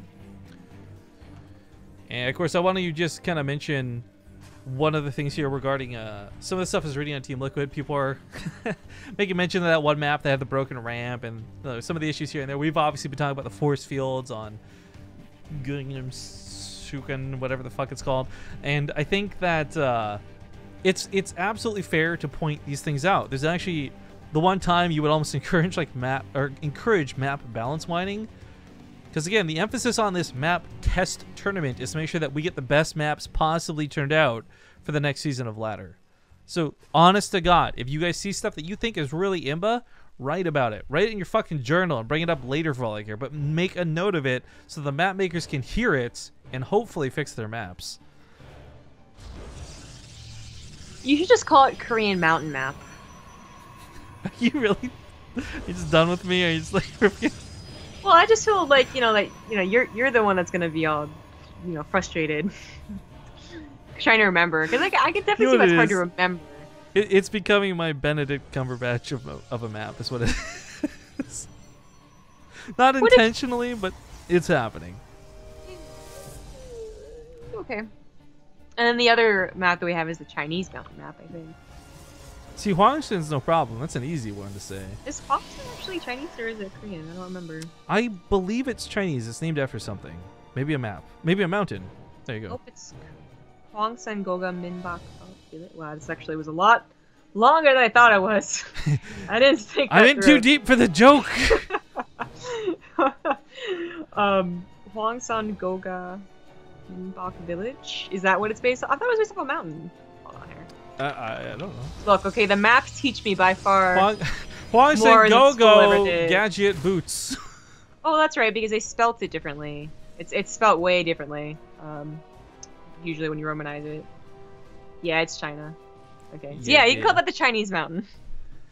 And of course, I want to just kind of mention one of the things here regarding uh, some of the stuff is reading on Team Liquid. People are making mention of that one map that had the broken ramp and uh, some of the issues here and there. We've obviously been talking about the force fields on Gangnam Sukan, whatever the fuck it's called. And I think that uh, it's it's absolutely fair to point these things out. There's actually the one time you would almost encourage like map or encourage map balance mining. Because again, the emphasis on this map test tournament is to make sure that we get the best maps possibly turned out for the next season of Ladder. So, honest to God, if you guys see stuff that you think is really imba, write about it. Write it in your fucking journal and bring it up later for all I care. But make a note of it so the map makers can hear it and hopefully fix their maps. You should just call it Korean Mountain Map. Are you really? You're just done with me? Are you just like... Well, I just feel like, you know, like, you know, you're you're the one that's gonna be all, you know, frustrated. Trying to remember. Because like, I can definitely You know see what what's it hard to is? remember. It, it's becoming my Benedict Cumberbatch of a, of a map, is what it is. Not What if- intentionally, but it's happening. Okay. And then the other map that we have is the Chinese mountain map, I think. See, Huangshan's no problem. That's an easy one to say. Is Huangshan actually Chinese or is it Korean? I don't remember. I believe it's Chinese. It's named after something. Maybe a map. Maybe a mountain. There you go. Nope, it's Huangshan Goga Minbak. Oh, wow, this actually was a lot longer than I thought it was. I didn't think I that went through. too deep for the joke. um, Huangshan Goga Minbak Village? Is that what it's based on? I thought it was based off a mountain. Hold on here. uh, I, I don't know. Look, okay, the maps teach me by far. Huang, More Huangshan than school Go-Go ever did. Gadget Boots. Oh, that's right, because they spelt it differently. It's it's spelt way differently. Um, usually when you Romanize it. Yeah, it's China. Okay. So Yeah, yeah, you can yeah. call that the Chinese mountain.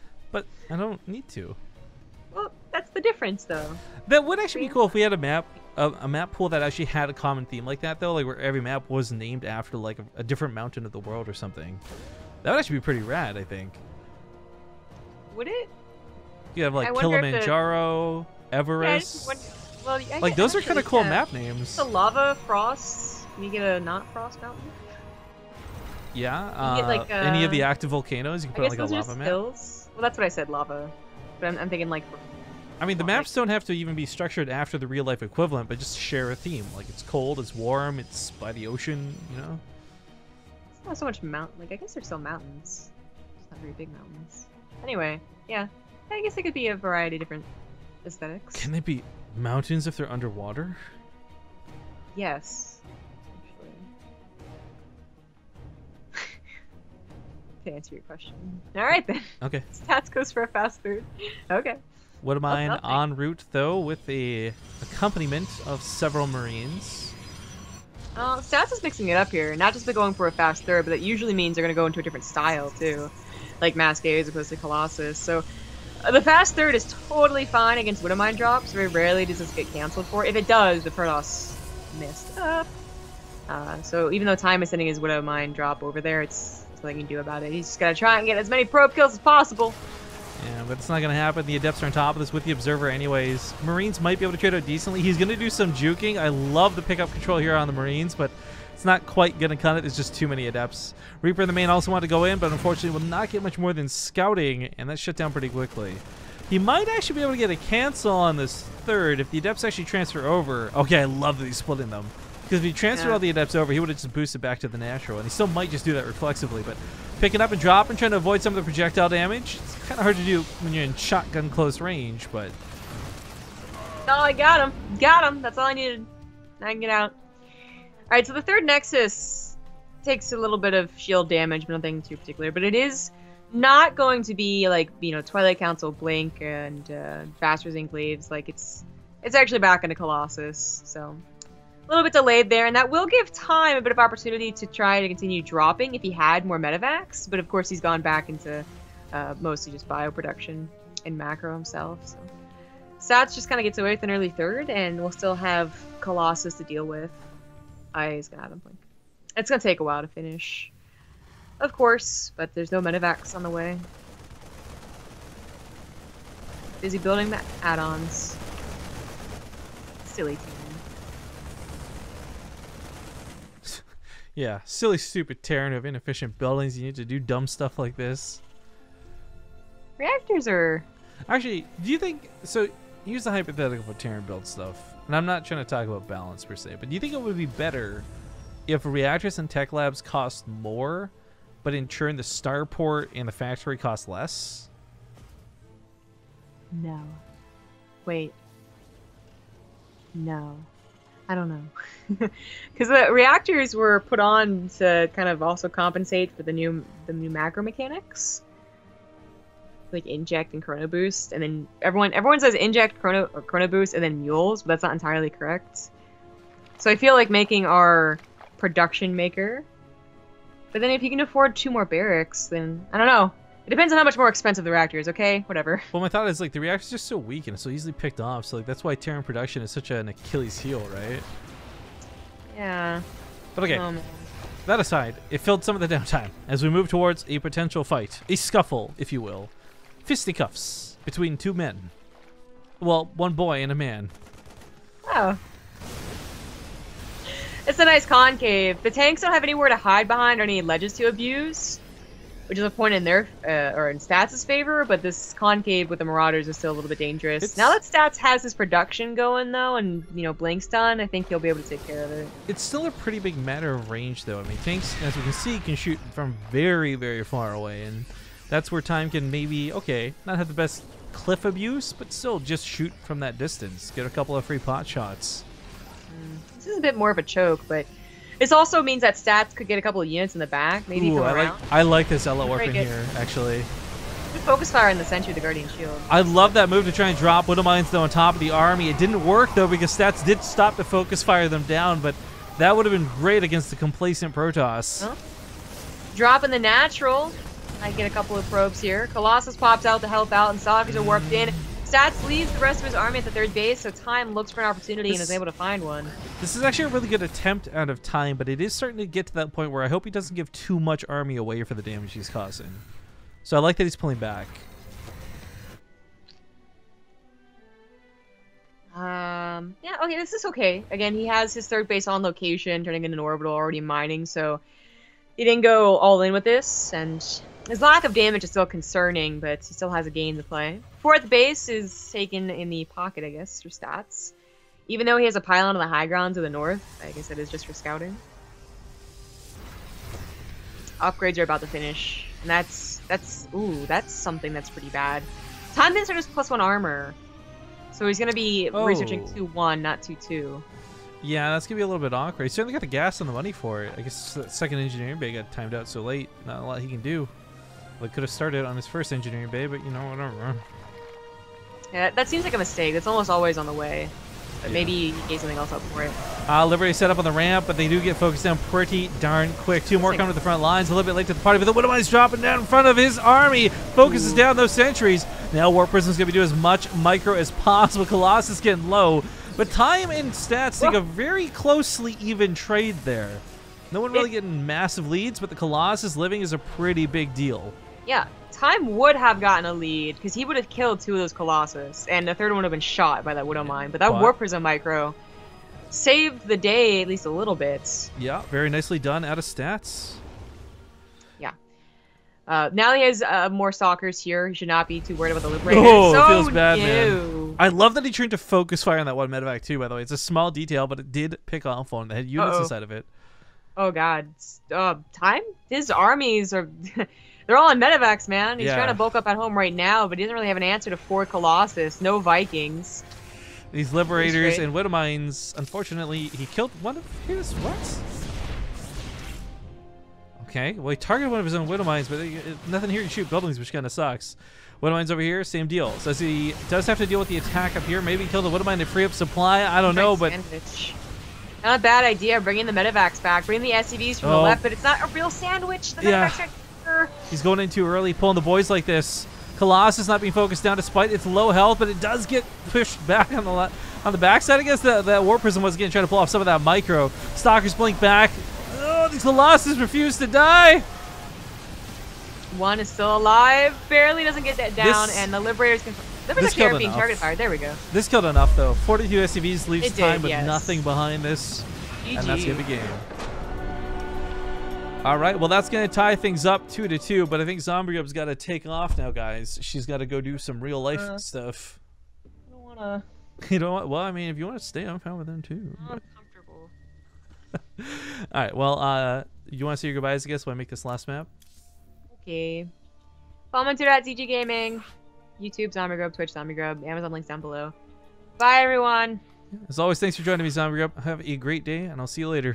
But I don't need to. Well, that's the difference, though. That would actually be cool if we had a map a, a map pool that actually had a common theme like that, though, like where every map was named after like a, a different mountain of the world or something. That would actually be pretty rad, I think. Would it? You have like I wonder if the- Kilimanjaro, Yeah, I Everest. just wonder- well, I Like guess those are actually, kind of cool yeah. map names. The lava, frost. Can you get a not frost mountain? Yeah. You Uh, get, like, any of the uh, active volcanoes, you can I put guess on, like a those lava are map. hills. Well, that's what I said, lava. But I'm, I'm thinking like. I mean, the Well, maps don't have to even be structured after the real life equivalent, but just share a theme. Like it's cold, it's warm, it's by the ocean, you know? It's not so much mountain. Like I guess they're still mountains. It's not very big mountains. Anyway, yeah. I guess it could be a variety of different aesthetics. Can they be mountains if they're underwater? Yes. Actually. To answer your question. All right then. Okay. Stats goes for a fast third. Okay. What am I nothing. en route though with a accompaniment of several Marines? Uh, Stats is mixing it up here, not just by going for a fast third, but that usually means they're going to go into a different style too, like Masquerade as opposed to Colossus. So uh, the fast third is totally fine against Widowmine drops. Very rarely does this get canceled for. If it does, the Protoss messed up. Uh, so even though time is sending his Widowmine drop over there, it's nothing he can do about it. He's just got to try and get as many probe kills as possible. Yeah, but it's not going to happen. The Adepts are on top of this with the Observer anyways. Marines might be able to trade out decently. He's going to do some juking. I love the pickup control here on the Marines, but it's not quite going to cut it. There's just too many Adepts. Reaper in the main also wanted to go in, but unfortunately will not get much more than scouting, and that's shut down pretty quickly. He might actually be able to get a cancel on this third if the Adepts actually transfer over. Okay, I love that he's splitting them. Because if he transferred Yeah. all the Adepts over, he would have just boosted back to the natural, and he still might just do that reflexively, but picking up and dropping, trying to avoid some of the projectile damage. It's kind of hard to do when you're in shotgun close range, but Oh, I got him. Got him. That's all I needed. Now I can get out. Alright, so the third Nexus takes a little bit of shield damage, but nothing too particular. But it is not going to be like, you know, Twilight Council, Blink, and uh, Vaster's Enclaves. Like, it's it's actually back into Colossus, so a little bit delayed there. And that will give time a bit of opportunity to try to continue dropping if he had more Medivacs. But of course, he's gone back into uh, mostly just bioproduction and macro himself, so. Stats just kind of gets away with an early third, and we'll still have Colossus to deal with. I is gonna have him blink. It's gonna take a while to finish, of course, but there's no Medivacs on the way. Busy building the add-ons. Silly team. yeah, silly, stupid Terran of inefficient buildings. You need to do dumb stuff like this. Reactors are. Actually, do you think so? Here's the hypothetical for Terran build stuff, and I'm not trying to talk about balance per se, but do you think it would be better if reactors and tech labs cost more, but in turn the starport and the factory cost less? No. Wait. No. I don't know. Because the reactors were put on to kind of also compensate for the new the new macro mechanics. Like inject and chrono boost, and then everyone everyone says inject, chrono or chrono boost, and then mules, but that's not entirely correct. So I feel like making our production maker. But then if you can afford two more barracks, then I don't know. It depends on how much more expensive the reactor is, okay? Whatever. Well, my thought is like the reactor's just so weak and so easily picked off, so like that's why Terran production is such an Achilles heel, right? Yeah. But okay, Um, that aside, it filled some of the downtime as we move towards a potential fight, a scuffle, if you will. Fisticuffs between two men. Well, one boy and a man. oh. It's a nice concave. The tanks don't have anywhere to hide behind or any ledges to abuse, which is a point in their uh, or in Stats' favor. But this concave with the Marauders is still a little bit dangerous. It's- Now that Stats has his production going though, and you know Blink's done, I think he'll be able to take care of it. It's still a pretty big matter of range, though. I mean, tanks, as we can see, can shoot from very, very far away, and that's where time can maybe, okay, not have the best cliff abuse, but still just shoot from that distance. Get a couple of free pot shots. This is a bit more of a choke, but this also means that Stats could get a couple of units in the back, maybe Ooh, from I around. like, I like this Ella Warp in Very good. here, actually. Good focus fire in the Sentry, the Guardian Shield. I love that move to try and drop Widowmines, though, on top of the army. It didn't work, though, because Stats did stop to focus fire them down, but that would have been great against the complacent Protoss. Huh? Drop in the natural. I get a couple of probes here. Colossus pops out to help out, and Stalkers are warped in. Stats leaves the rest of his army at the third base, so Time looks for an opportunity This- and is able to find one. This is actually a really good attempt out of Time, but it is starting to get to that point where I hope he doesn't give too much army away for the damage he's causing. So I like that he's pulling back. Um, yeah, okay, this is okay. Again, he has his third base on location, turning into an orbital, already mining, so he didn't go all in with this, and his lack of damage is still concerning, but he still has a game to play. Fourth base is taken in the pocket, I guess, for stats. Even though he has a pylon on the high ground to the north, I guess it is just for scouting. Upgrades are about to finish, and that's, that's, ooh, that's something that's pretty bad. Time Minister is plus one armor. So he's going to be Oh. researching two one, not two two. Yeah, that's going to be a little bit awkward. He certainly got the gas and the money for it. I guess that second engineering bay got timed out so late. Not a lot he can do. Well, he could have started on his first engineering bay, but you know, whatever. Yeah, that seems like a mistake. That's almost always on the way. But Yeah. maybe he gave something else up for it. Uh, Liberty set up on the ramp, but they do get focused down pretty darn quick. Two more like- coming to the front lines. A little bit late to the party, but the Widowmine's dropping down in front of his army. Focuses Ooh. down those sentries. Now War Prism's going to be doing as much micro as possible. Colossus getting low. But Time and Stats take Whoa. a very closely even trade there. No one really It- getting massive leads, but the Colossus living is a pretty big deal. Yeah, Time would have gotten a lead, because he would have killed two of those Colossus, and the third one would have been shot by that Widow Mine. But that But- Warp Prism Micro saved the day at least a little bit. Yeah, very nicely done out of Stats. Uh, now he has uh, more Stalkers here. He should not be too worried about the Liberators. Oh, it so feels bad, man. no. I love that he turned to focus fire on that one medevac too, by the way. It's a small detail, but it did pick off on. They had units Uh-oh. inside of it. Oh god. Uh, Time? His armies are... They're all on medevacs, man. He's Yeah. trying to bulk up at home right now, but he doesn't really have an answer to four Colossus. No Vikings. These Liberators great. and Widowmines, unfortunately, he killed one of his... What? Okay, well, he targeted one of his own Widowmines, but it, it, nothing here to shoot buildings, which kind of sucks. Widowmines over here, same deal. So as he does have to deal with the attack up here, maybe kill the Widowmine to free up supply. I don't know, but... Sandwich. Not a bad idea, bringing the medevacs back, bringing the S C Vs from the Oh. left, but it's not a real sandwich. The Yeah. medevacs are... He's going in too early, pulling the boys like this. Colossus not being focused down despite its low health, but it does get pushed back on the le- on the backside. I guess the, the War Prism was again trying to pull off some of that micro. Stalkers blink back. Oh, these Colossus refuse to die. One is still alive, barely doesn't get that down, This- and the Liberators can... Liberators this killed are being enough. target fired. There we go. This killed enough, though. forty-two S C Vs leaves It did, time with yes. nothing behind this. G G. And that's going to be game. All right, well, that's going to tie things up two to two, but I think Zombie Grub's got to take off now, guys. She's got to go do some real life Uh. stuff. I don't wanna... You know what? Well, I mean, if you want to stay, I'm fine with them, too. I'm uncomfortable. All right, well, uh, you want to say your goodbyes, I guess, while I make this last map? Okay. Follow me on Twitter at Z G Gaming, YouTube Zombie Grub, Twitch Zombie Grub, Amazon links down below. Bye, everyone. As always, thanks for joining me, Zombie Grub. Have a great day, and I'll see you later.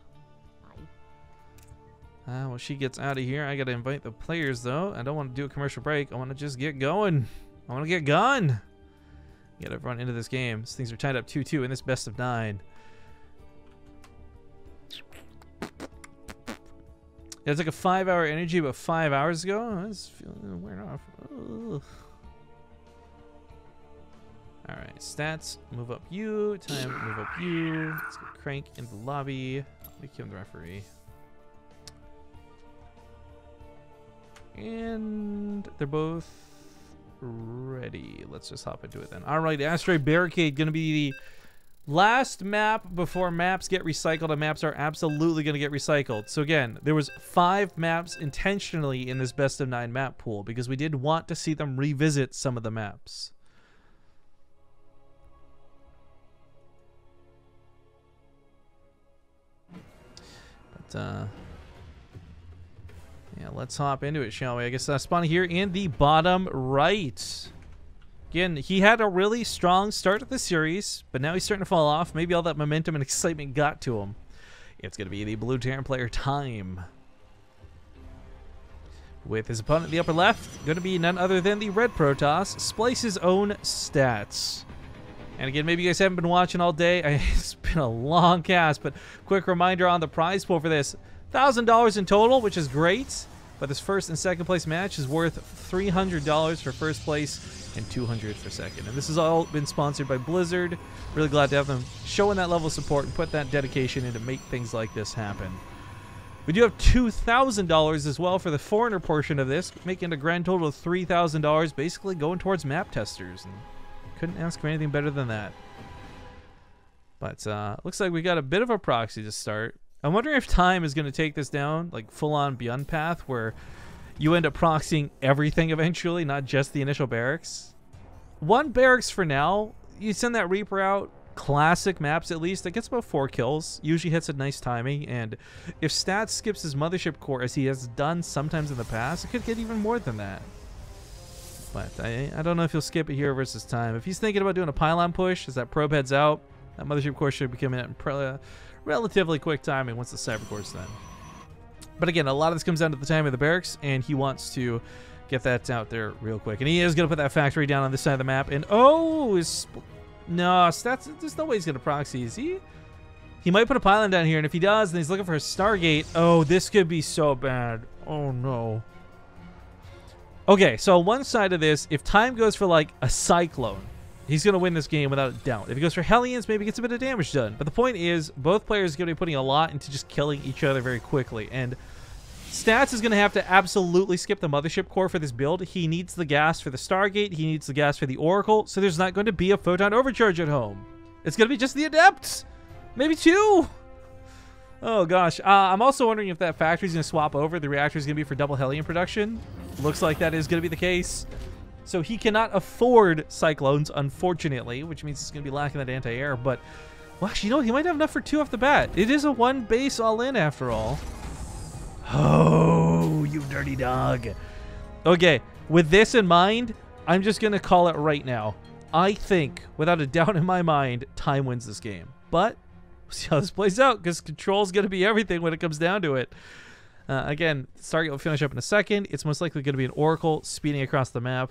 Uh, well, she gets out of here. I got to invite the players, though. I don't want to do a commercial break. I want to just get going. I want to get gone. Get everyone into this game. So things are tied up two two in this best of nine. Yeah, it's like a five-hour energy about five hours ago. I was feeling wearing off. Ugh. All right, stats. Move up you. Time. Move up you. Let's get Crank into the lobby. Make him the referee. And they're both ready. Let's just hop into it then. All right, Asteroid Barricade going to be the last map before maps get recycled, and maps are absolutely going to get recycled. So again, there was five maps intentionally in this best of nine map pool because we did want to see them revisit some of the maps. But uh yeah, let's hop into it, shall we? I guess uh, spawning here in the bottom right. Again, he had a really strong start to the series, but now he's starting to fall off. Maybe all that momentum and excitement got to him. It's going to be the Blue Terran player Time. With his opponent in the upper left, going to be none other than the Red Protoss, Splice's own Stats. And again, maybe you guys haven't been watching all day. I, it's been a long cast, but quick reminder on the prize pool for this. one thousand dollars in total, which is great. but this first and second place match is worth three hundred dollars for first place and two hundred dollars for second. And this has all been sponsored by Blizzard. Really glad to have them showing that level of support and put that dedication in to make things like this happen. We do have two thousand dollars as well for the foreigner portion of this, making a grand total of three thousand dollars, basically going towards map testers. And couldn't ask for anything better than that. But uh, looks like we got a bit of a proxy to start. I'm wondering if time is going to take this down, like full-on Beyond Path, where you end up proxying everything eventually, not just the initial barracks. One barracks for now. You send that Reaper out, classic maps at least, that gets about four kills, usually hits a nice timing, and if Stats skips his Mothership Core, as he has done sometimes in the past, it could get even more than that. But I, I don't know if he'll skip it here versus time. If he's thinking about doing a pylon push as that probe heads out, that Mothership Core should be coming in pre relatively quick timing once the Cyber Core's done. But again, a lot of this comes down to the time of the barracks, and he wants to get that out there real quick. And he is going to put that factory down on this side of the map. And oh, is no, Stats, there's no way he's going to proxy, is he? He might put a pylon down here, and if he does, then he's looking for a Stargate. Oh, this could be so bad. Oh, no. Okay, so on one side of this, if time goes for, like, a Cyclone, he's going to win this game without a doubt. If he goes for Hellions, maybe gets a bit of damage done. But the point is, both players are going to be putting a lot into just killing each other very quickly. And Stats is going to have to absolutely skip the Mothership Core for this build. He needs the gas for the Stargate. He needs the gas for the Oracle. So there's not going to be a Photon Overcharge at home. It's going to be just the Adepts. Maybe two. Oh, gosh. Uh, I'm also wondering if that factory is going to swap over. The reactor is going to be for double Hellion production. Looks like that is going to be the case. So he cannot afford Cyclones, unfortunately, which means he's going to be lacking that anti-air. But, well, actually, you know what? He might have enough for two off the bat. It is a one base all-in, after all. Oh, you dirty dog. Okay, with this in mind, I'm just going to call it right now. I think, without a doubt in my mind, time wins this game. But we'll see how this plays out, because control's going to be everything when it comes down to it. Uh, again, Stargate will finish up in a second. It's most likely going to be an Oracle speeding across the map.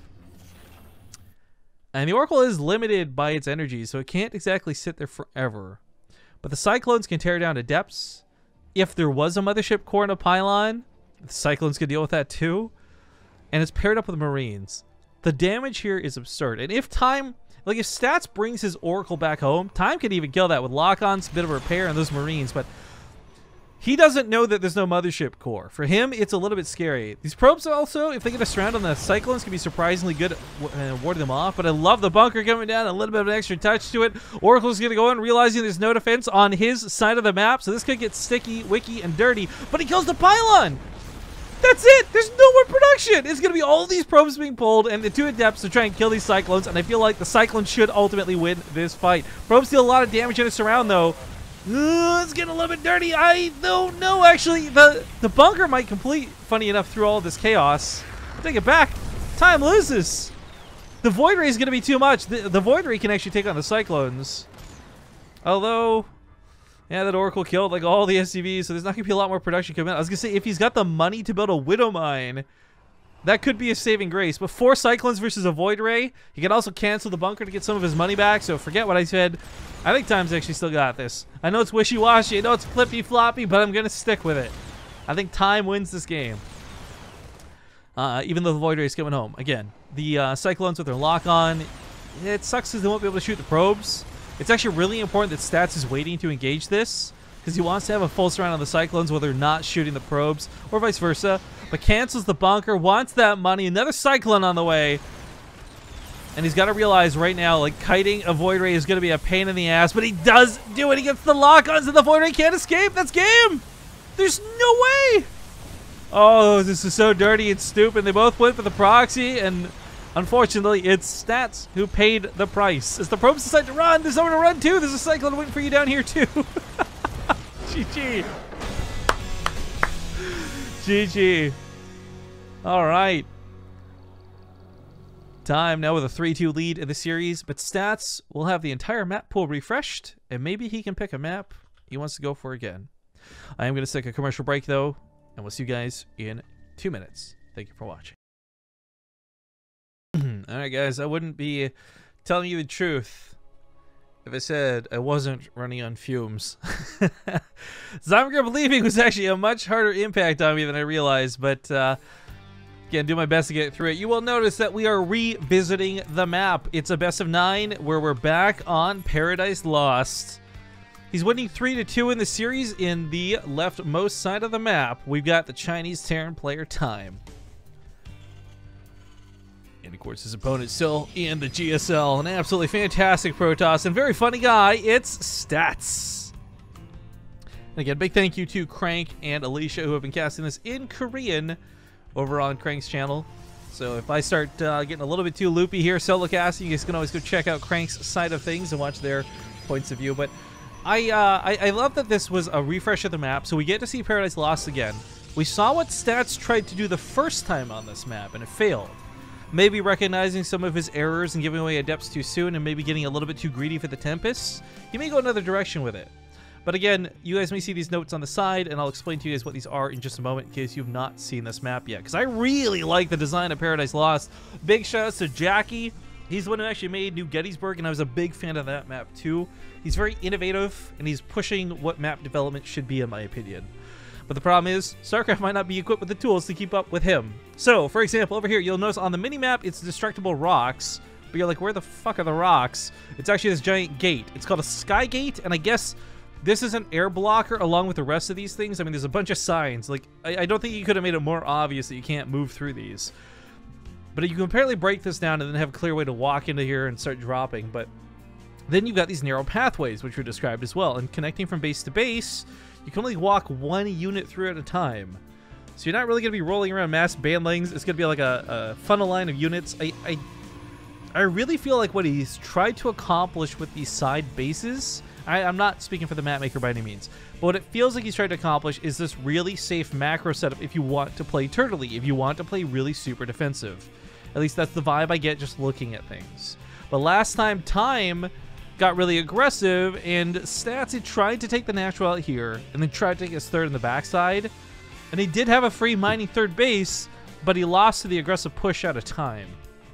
And the Oracle is limited by its energy, so it can't exactly sit there forever. But the Cyclones can tear down Adepts. If there was a Mothership Core and a Pylon, the Cyclones could deal with that too. And it's paired up with Marines. The damage here is absurd. And if time, like if Stats brings his Oracle back home, time could even kill that with lock-ons, a bit of a repair, and those Marines. But he doesn't know that there's no Mothership Core. For him, it's a little bit scary. These probes also, if they get a surround on the Cyclones, can be surprisingly good at uh, warding them off. But I love the bunker coming down, a little bit of an extra touch to it. Oracle's going to go in, realizing there's no defense on his side of the map. So this could get sticky, wicky, and dirty. But he kills the Pylon! That's it! There's no more production! It's going to be all these probes being pulled, and the two Adepts to try and kill these Cyclones. And I feel like the Cyclones should ultimately win this fight. Probes deal a lot of damage in a surround, though. Uh, it's getting a little bit dirty. I don't know, actually. The the bunker might complete, funny enough, through all this chaos. Take it back. Time loses. The Void Ray is going to be too much. The, the Void Ray can actually take on the Cyclones. Although, yeah, that Oracle killed like all the S C Vs, so there's not going to be a lot more production coming out. I was going to say, if he's got the money to build a Widow Mine, that could be a saving grace. But four Cyclones versus a Void Ray, he can also cancel the bunker to get some of his money back, so forget what I said. I think Time's actually still got this. I know it's wishy-washy, I know it's flippy-floppy, but I'm going to stick with it. I think Time wins this game. Uh, even though the Void Ray is coming home. Again, the uh, Cyclones with their lock-on, it sucks because they won't be able to shoot the probes. It's actually really important that Stats is waiting to engage this, because he wants to have a full surround on the Cyclones while they're not shooting the probes, or vice versa. But cancels the bunker, wants that money, another Cyclone on the way. And he's got to realize right now, like, kiting a Void Ray is going to be a pain in the ass, but he does do it. He gets the lock-ons, and the Void Ray can't escape. That's game. There's no way. Oh, this is so dirty and stupid. They both went for the proxy, and unfortunately, it's Stats who paid the price. As the probes decide to run, there's nowhere to run to. There's a Cyclone waiting for you down here, too. G G. G G. All right. Time now with a three two lead in the series, but Stats will have the entire map pool refreshed, and maybe he can pick a map he wants to go for again. I am going to take a commercial break, though, and we'll see you guys in two minutes. Thank you for watching. All right, guys, I wouldn't be telling you the truth if I said I wasn't running on fumes. Zombie leaving was actually a much harder impact on me than I realized, but uh, again, do my best to get through it. You will notice that we are revisiting the map. It's a best of nine where we're back on Paradise Lost. He's winning three to two in the series in the leftmost side of the map. We've got the Chinese Terran player Time. And of course, his opponent still in the G S L. An absolutely fantastic Protoss and very funny guy. It's Stats. And again, big thank you to Crank and Alicia who have been casting this in Korean over on Crank's channel. So if I start uh, getting a little bit too loopy here, solo casting, you guys can always go check out Crank's side of things and watch their points of view. But I, uh, I, I love that this was a refresh of the map, so we get to see Paradise Lost again. We saw what Stats tried to do the first time on this map, and it failed. Maybe recognizing some of his errors and giving away Adepts too soon and maybe getting a little bit too greedy for the Tempests. He may go another direction with it. But again, you guys may see these notes on the side, and I'll explain to you guys what these are in just a moment in case you've not seen this map yet. Because I really like the design of Paradise Lost. Big shout outs to Jackie. He's the one who actually made New Gettysburg, and I was a big fan of that map too. He's very innovative, and he's pushing what map development should be, in my opinion. But the problem is, StarCraft might not be equipped with the tools to keep up with him. So, for example, over here, you'll notice on the mini-map, it's destructible rocks. But you're like, where the fuck are the rocks? It's actually this giant gate. It's called a Sky Gate, and I guess this is an air blocker along with the rest of these things. I mean, there's a bunch of signs. Like, I, I don't think you could have made it more obvious that you can't move through these. But you can apparently break this down and then have a clear way to walk into here and start dropping. But then you've got these narrow pathways, which were described as well. And connecting from base to base, you can only walk one unit through at a time. So you're not really going to be rolling around mass bandlings. It's going to be like a, a funnel line of units. I, I, I really feel like what he's tried to accomplish with these side bases, I, I'm not speaking for the map maker by any means, but what it feels like he's trying to accomplish is this really safe macro setup if you want to play turtley, if you want to play really super defensive. At least that's the vibe I get just looking at things. But last time, Time got really aggressive, and Stats had tried to take the natural out here, and then tried to take his third in the backside. And he did have a free mining third base, but he lost to the aggressive push out of Time.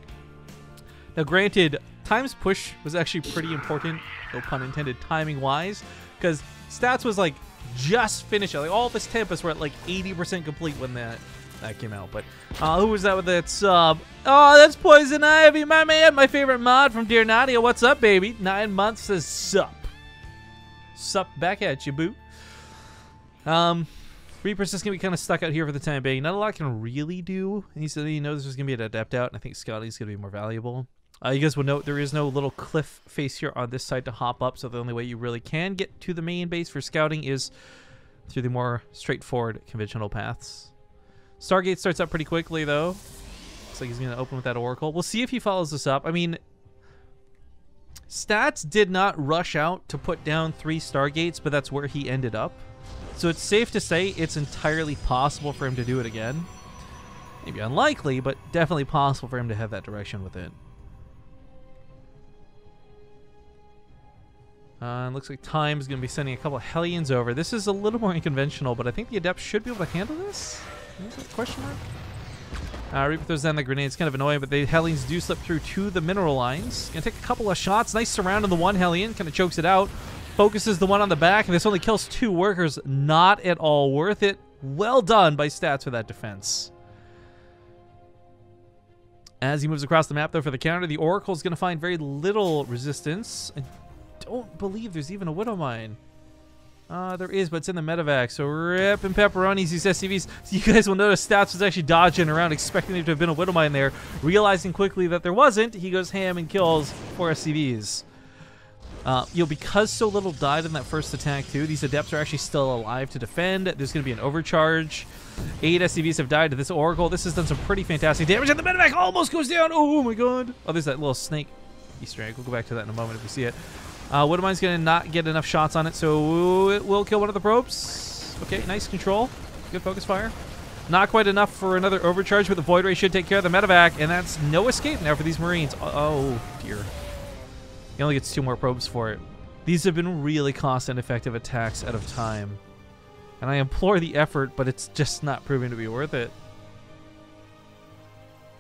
Now granted, Time's push was actually pretty important, no pun intended, timing-wise, because Stats was like just finished. Like all of his Tempests were at like eighty percent complete when that that came out. But uh, who was that with that sub? Oh, that's Poison Ivy, my man, my favorite mod from Dear Nadia. What's up, baby? Nine months says sup. Sup back at you, boo. Um, Reaper's just gonna be kind of stuck out here for the time being. Not a lot can really do. And he said he knows there's gonna be an Adept out, and I think Scotty's gonna be more valuable. Uh, you guys will note there is no little cliff face here on this side to hop up, so the only way you really can get to the main base for scouting is through the more straightforward conventional paths. Stargate starts up pretty quickly, though. Looks like he's going to open with that Oracle. We'll see if he follows this up. I mean, Stats did not rush out to put down three Stargates, but that's where he ended up. So it's safe to say it's entirely possible for him to do it again. Maybe unlikely, but definitely possible for him to have that direction with it. Uh, it looks like Time's going to be sending a couple of Hellions over. This is a little more unconventional, but I think the Adept should be able to handle this? Is that a question mark? Uh, Reaper throws down the grenade. It's kind of annoying, but the Hellions do slip through to the mineral lines. Going to take a couple of shots. Nice surround on the one Hellion. Kind of chokes it out. Focuses the one on the back, and this only kills two workers. Not at all worth it. Well done by Stats for that defense. As he moves across the map, though, for the counter, the Oracle is going to find very little resistance. I don't believe there's even a Widow Mine. Uh, there is, but it's in the medevac, so rip and pepperonis, these S C Vs. So you guys will notice Stats was actually dodging around, expecting there to have been a Widow Mine there. Realizing quickly that there wasn't, he goes ham and kills four S C Vs. Uh, you know, because so little died in that first attack, too, these Adepts are actually still alive to defend. There's going to be an overcharge. Eight S C Vs have died to this Oracle. This has done some pretty fantastic damage, and the medevac almost goes down. Oh, my God. Oh, there's that little snake Easter egg. We'll go back to that in a moment if we see it. Uh, Widow Mine's going to not get enough shots on it, so it will kill one of the probes. Okay, nice control. Good focus fire. Not quite enough for another overcharge, but the Void Ray should take care of the medevac, and that's no escape now for these Marines. Oh, dear. He only gets two more probes for it. These have been really cost-ineffective attacks out of Time. And I implore the effort, but it's just not proving to be worth it.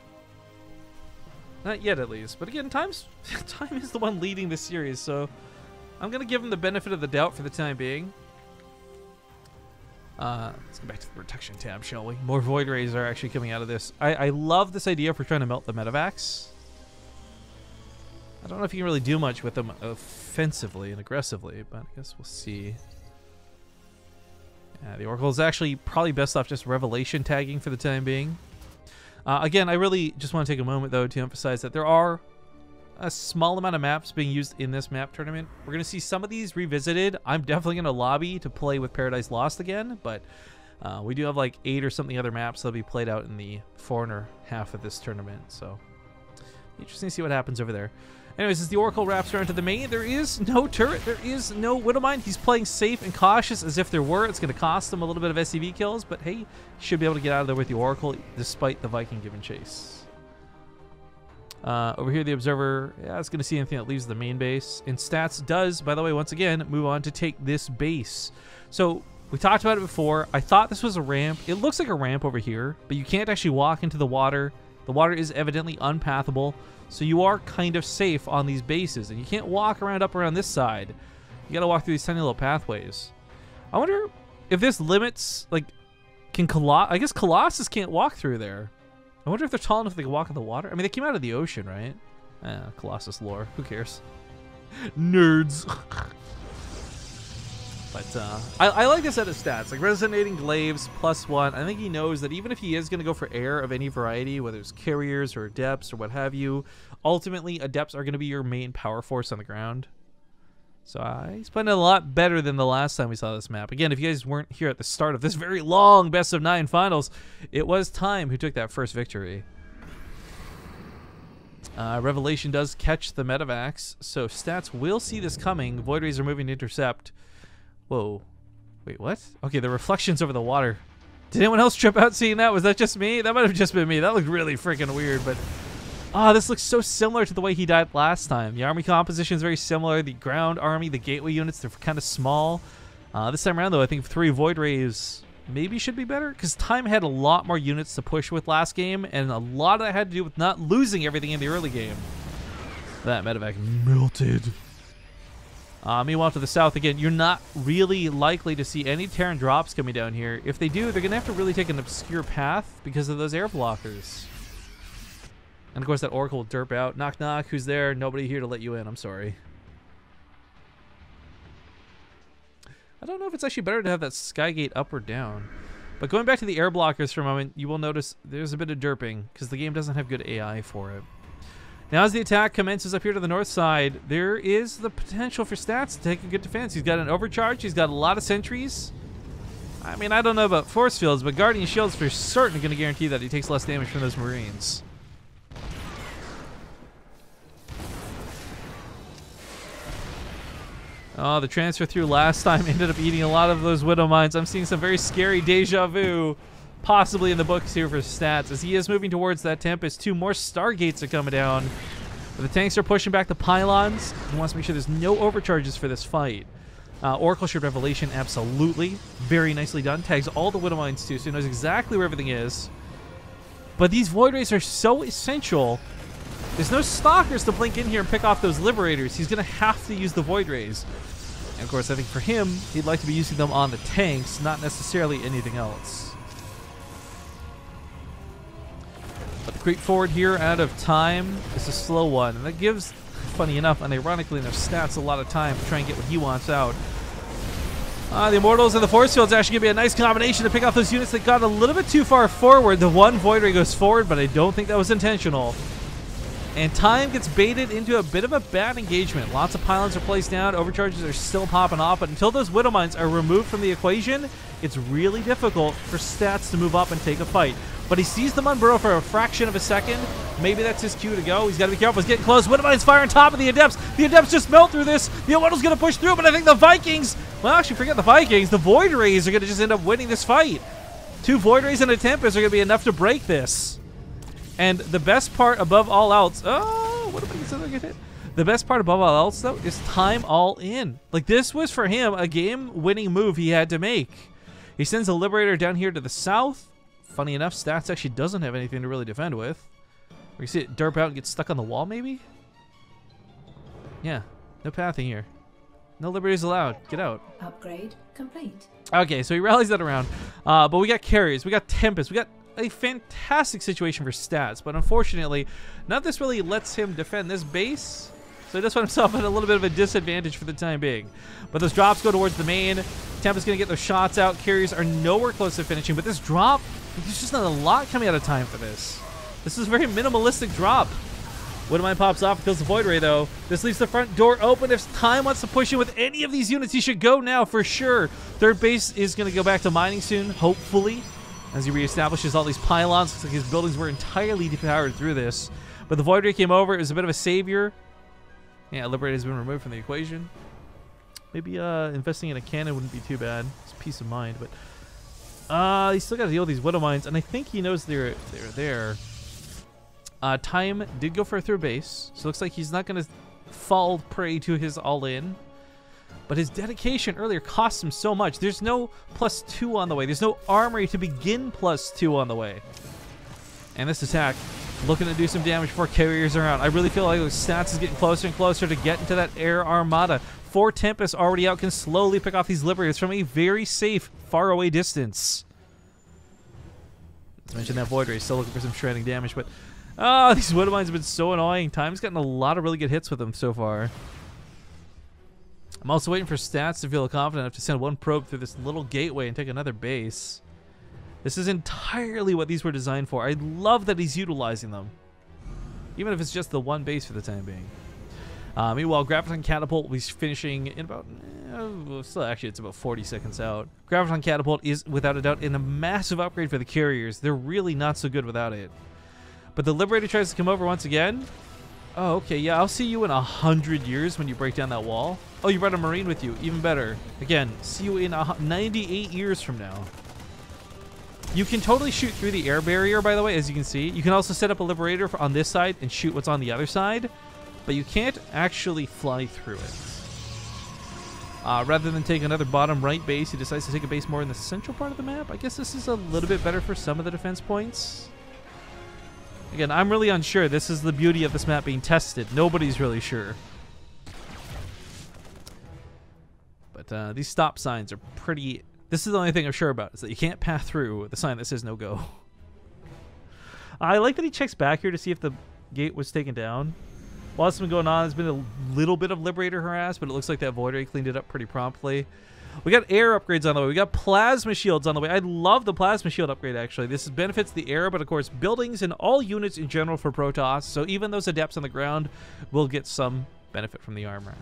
Not yet, at least. But again, Time's, Time is the one leading this series, so I'm going to give him the benefit of the doubt for the time being. Uh, let's go back to the protection tab, shall we? More Void Rays are actually coming out of this. I, I love this idea for trying to melt the Medivacs. I don't know if you can really do much with them offensively and aggressively, but I guess we'll see. Yeah, the Oracle is actually probably best off just Revelation tagging for the time being. Uh, again, I really just want to take a moment, though, to emphasize that there are a small amount of maps being used in this map tournament. We're going to see some of these revisited. I'm definitely going to lobby to play with Paradise Lost again, but uh, we do have like eight or something other maps that'll be played out in the Foreigner half of this tournament, so interesting to see what happens over there. Anyways, as the Oracle wraps around to the main, there is no turret, there is no Widowmine. He's playing safe and cautious as if there were. It's going to cost him a little bit of S C V kills, but hey, he should be able to get out of there with the Oracle despite the Viking giving chase. Uh, over here, the Observer, yeah, is going to see anything that leaves the main base. And Stats does, by the way, once again, move on to take this base. So we talked about it before. I thought this was a ramp. It looks like a ramp over here, but you can't actually walk into the water. The water is evidently unpathable, so you are kind of safe on these bases. And you can't walk around up around this side. You got to walk through these tiny little pathways. I wonder if this limits, like, can Colossus... I guess Colossus can't walk through there. I wonder if they're tall enough they can walk in the water. I mean, they came out of the ocean, right? Eh, Colossus lore. Who cares? Nerds. But uh, I, I like this set of stats. Like Resonating Glaives, plus one. I think he knows that even if he is going to go for air of any variety, whether it's carriers or adepts or what have you, ultimately adepts are going to be your main power force on the ground. So uh, he's playing a lot better than the last time we saw this map. Again, if you guys weren't here at the start of this very long best of nine finals, it was Time who took that first victory. Uh, Revelation does catch the Medivacs, so Stats will see this coming. Void Rays are moving to intercept. Whoa. Wait, what? Okay, the reflections over the water. Did anyone else trip out seeing that? Was that just me? That might have just been me. That looked really freaking weird, but... Ah, oh, this looks so similar to the way he died last time. The army composition is very similar. The ground army, the gateway units, they're kind of small. Uh, this time around, though, I think three Void Rays maybe should be better, because Time had a lot more units to push with last game, and a lot of that had to do with not losing everything in the early game. That Medivac melted. Uh, meanwhile, to the south, again, you're not really likely to see any Terran drops coming down here. If they do, they're going to have to really take an obscure path because of those air blockers. And of course that Oracle will derp out. Knock knock, who's there? Nobody here to let you in, I'm sorry. I don't know if it's actually better to have that Skygate up or down. But going back to the air blockers for a moment, you will notice there's a bit of derping because the game doesn't have good A I for it. Now as the attack commences up here to the north side, there is the potential for Stats to take a good defense. He's got an overcharge, he's got a lot of sentries. I mean, I don't know about force fields, but Guardian Shield's for certain going to guarantee that he takes less damage from those Marines. Oh, the transfer through last time ended up eating a lot of those Widow Mines. I'm seeing some very scary deja vu, possibly in the books here for Stats. As he is moving towards that Tempest, two more Stargates are coming down. But the tanks are pushing back the pylons. He wants to make sure there's no overcharges for this fight. Uh, Oracle Shield Revelation, absolutely. Very nicely done. Tags all the Widow Mines too, so he knows exactly where everything is. But these Void Rays are so essential. There's no Stalkers to blink in here and pick off those Liberators. He's going to have to use the Void Rays. And of course, I think for him, he'd like to be using them on the tanks, not necessarily anything else. But the creep forward here out of Time is a slow one. And that gives, funny enough, and ironically enough, Stats a lot of time to try and get what he wants out. Uh, the Immortals and the Force Field's actually going to be a nice combination to pick off those units that got a little bit too far forward. The one Void Ray goes forward, but I don't think that was intentional. And Time gets baited into a bit of a bad engagement. Lots of pylons are placed down. Overcharges are still popping off. But until those Widow Mines are removed from the equation, it's really difficult for Stats to move up and take a fight. But he sees them unburrow for a fraction of a second. Maybe that's his cue to go. He's got to be careful. He's getting close. Widow Mines fire on top of the Adepts. The Adepts just melt through this. The Immortal's going to push through, but I think the Vikings... Well, actually, forget the Vikings. The Void Rays are going to just end up winning this fight. Two Void Rays and a Tempest are going to be enough to break this. And the best part above all else, oh, what if I can get hit? The best part above all else, though, is Time all in. Like, this was for him a game-winning move he had to make. He sends a Liberator down here to the south. Funny enough, Stats actually doesn't have anything to really defend with. We see it derp out and get stuck on the wall, maybe? Yeah, no pathing here. No Liberators allowed. Get out. Upgrade complete. Okay, so he rallies that around. Uh, but we got carriers. We got Tempest. We got a fantastic situation for stats. But unfortunately, none of this really lets him defend this base. So he does find himself at a little bit of a disadvantage for the time being. But those drops go towards the main. Tempest going to get those shots out. Carriers are nowhere close to finishing. But this drop, there's just not a lot coming out of time for this. This is a very minimalistic drop. Widowmine pops off and kills the Void Ray, though. This leaves the front door open. If Time wants to push in with any of these units, he should go now for sure. Third base is going to go back to mining soon, hopefully, as he reestablishes all these pylons. Looks like his buildings were entirely depowered through this. But the Void Ray came over. It was a bit of a savior. Yeah, Liberator has been removed from the equation. Maybe uh, investing in a cannon wouldn't be too bad. It's peace of mind, but uh, he's still got to deal with these Widow Mines, and I think he knows they're they're there. Uh, Time did go for a third base, so it looks like he's not going to fall prey to his all-in. But his dedication earlier cost him so much. There's no plus two on the way. There's no armory to begin plus two on the way. And this attack, looking to do some damage before carriers are out. I really feel like the stats is getting closer and closer to get into that air armada. Four Tempest already out can slowly pick off these Liberators from a very safe, far away distance. Let's mention that Void Ray still looking for some shredding damage, but oh, these Widow Mines have been so annoying. Time's gotten a lot of really good hits with them so far. I'm also waiting for stats to feel confident enough to send one probe through this little gateway and take another base. This is entirely what these were designed for. I love that he's utilizing them, even if it's just the one base for the time being. Uh, meanwhile, Graviton Catapult will be finishing in about, eh, well, still actually it's about forty seconds out. Graviton Catapult is without a doubt in a massive upgrade for the carriers. They're really not so good without it. But the Liberator tries to come over once again. Oh, okay, yeah, I'll see you in a hundred years when you break down that wall. Oh, you brought a Marine with you, even better. Again, see you in a ninety-eight years from now. You can totally shoot through the air barrier, by the way, as you can see. You can also set up a Liberator for on this side and shoot what's on the other side, but you can't actually fly through it. Uh, rather than take another bottom right base, he decides to take a base more in the central part of the map. I guess this is a little bit better for some of the defense points. Again, I'm really unsure. This is the beauty of this map being tested. Nobody's really sure. But uh, these stop signs are pretty... This is the only thing I'm sure about, is that you can't pass through the sign that says no go. I like that he checks back here to see if the gate was taken down. While this has been going on, there's been a little bit of Liberator harass, but it looks like that Void Ray cleaned it up pretty promptly. We got air upgrades on the way. We got plasma shields on the way. I love the plasma shield upgrade, actually. This benefits the air, but of course, buildings and all units in general for Protoss. So even those adepts on the ground will get some benefit from the armor.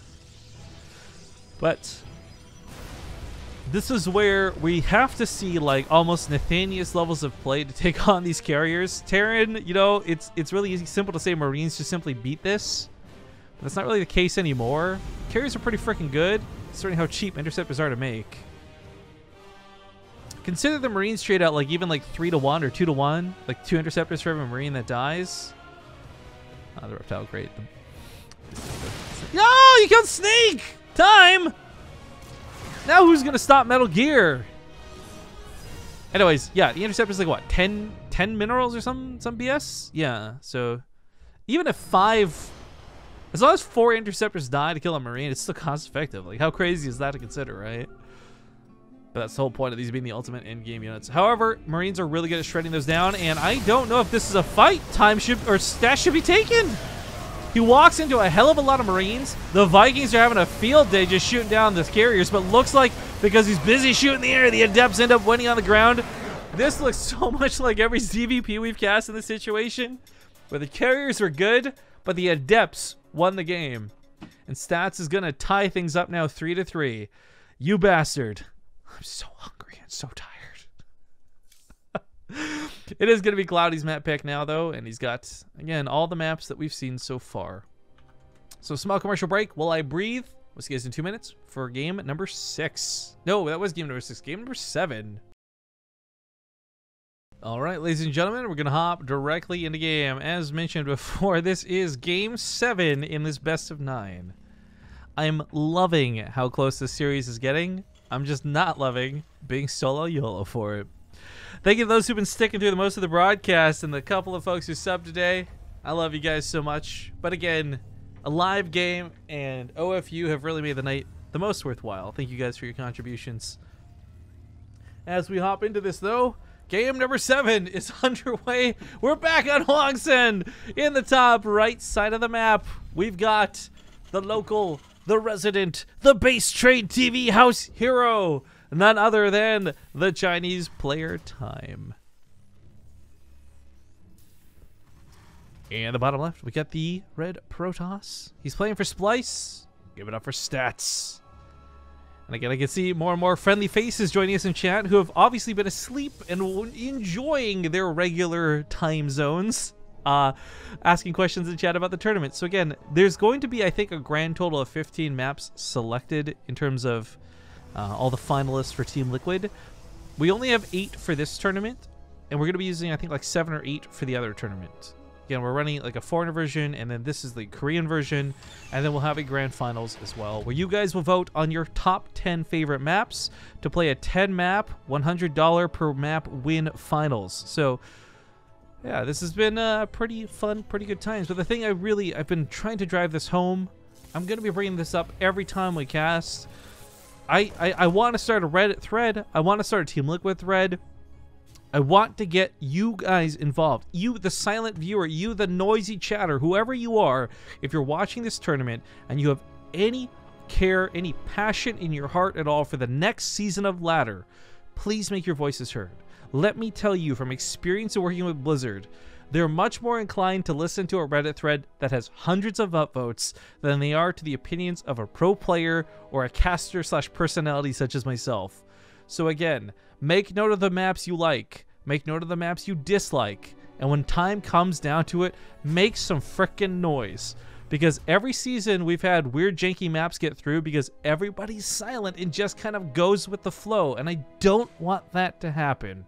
But this is where we have to see like almost Nathanius levels of play to take on these carriers. Terran, you know, it's it's really easy, simple to say Marines just simply beat this. But that's not really the case anymore. Carriers are pretty freaking good, considering how cheap interceptors are to make. Consider the Marines straight out like even like three to one or two to one, like two interceptors for every Marine that dies. Oh, the reptile, great. The... No, you killed Snake! Time! Now who's gonna stop Metal Gear? Anyways, yeah, the interceptor's like what, ten, ten minerals or some some B S? Yeah, so even if five, as long as four interceptors die to kill a Marine, it's still cost effective. Like, how crazy is that to consider, right? But that's the whole point of these being the ultimate end-game units. However, Marines are really good at shredding those down, and I don't know if this is a fight. Time should, or stats should be taken. He walks into a hell of a lot of Marines. The Vikings are having a field day just shooting down the carriers, but looks like because he's busy shooting the air, the Adepts end up winning on the ground. This looks so much like every Z V P we've cast in this situation, where the carriers are good, but the Adepts won the game. And Stats is going to tie things up now three to three. You bastard. I'm so hungry and so tired. It is going to be Cloudy's map pick now, though, and he's got, again, all the maps that we've seen so far. So, small commercial break while I breathe. We'll see you guys in two minutes for game number six. No, that was game number six. Game number seven. All right, ladies and gentlemen, we're going to hop directly into game. As mentioned before, this is game seven in this best of nine. I'm loving how close this series is getting. I'm just not loving being solo YOLO for it. Thank you to those who've been sticking through the most of the broadcast and the couple of folks who subbed today. I love you guys so much. But again, a live game, and O F U have really made the night the most worthwhile. Thank you guys for your contributions. As we hop into this, though, game number seven is underway. We're back on Huangshen. In the top right side of the map, we've got the local, the resident, the base trade T V house hero, none other than the Chinese player Time. And the bottom left, we got the red Protoss. He's playing for Splice. Give it up for Stats. And again, I can see more and more friendly faces joining us in chat who have obviously been asleep and enjoying their regular time zones, uh, asking questions in chat about the tournament. So again, there's going to be, I think, a grand total of fifteen maps selected in terms of uh, all the finalists for Team Liquid. We only have eight for this tournament, and we're going to be using, I think, like seven or eight for the other tournament. Again, we're running like a foreigner version, and then this is the Korean version, and then we'll have a grand finals as well, where you guys will vote on your top ten favorite maps to play a ten map, one hundred dollars per map win finals. So, yeah, this has been uh, pretty fun, pretty good times. But the thing I really, I've been trying to drive this home. I'm going to be bringing this up every time we cast. I, I, I want to start a Reddit thread. I want to start a Team Liquid thread. I want to get you guys involved. You, the silent viewer, you, the noisy chatter, whoever you are, if you're watching this tournament and you have any care, any passion in your heart at all for the next season of Ladder, please make your voices heard. Let me tell you from experience of working with Blizzard, they're much more inclined to listen to a Reddit thread that has hundreds of upvotes than they are to the opinions of a pro player or a caster slash personality such as myself. So again, make note of the maps you like. Make note of the maps you dislike. And when time comes down to it, make some frickin' noise. Because every season we've had weird janky maps get through because everybody's silent and just kind of goes with the flow. And I don't want that to happen.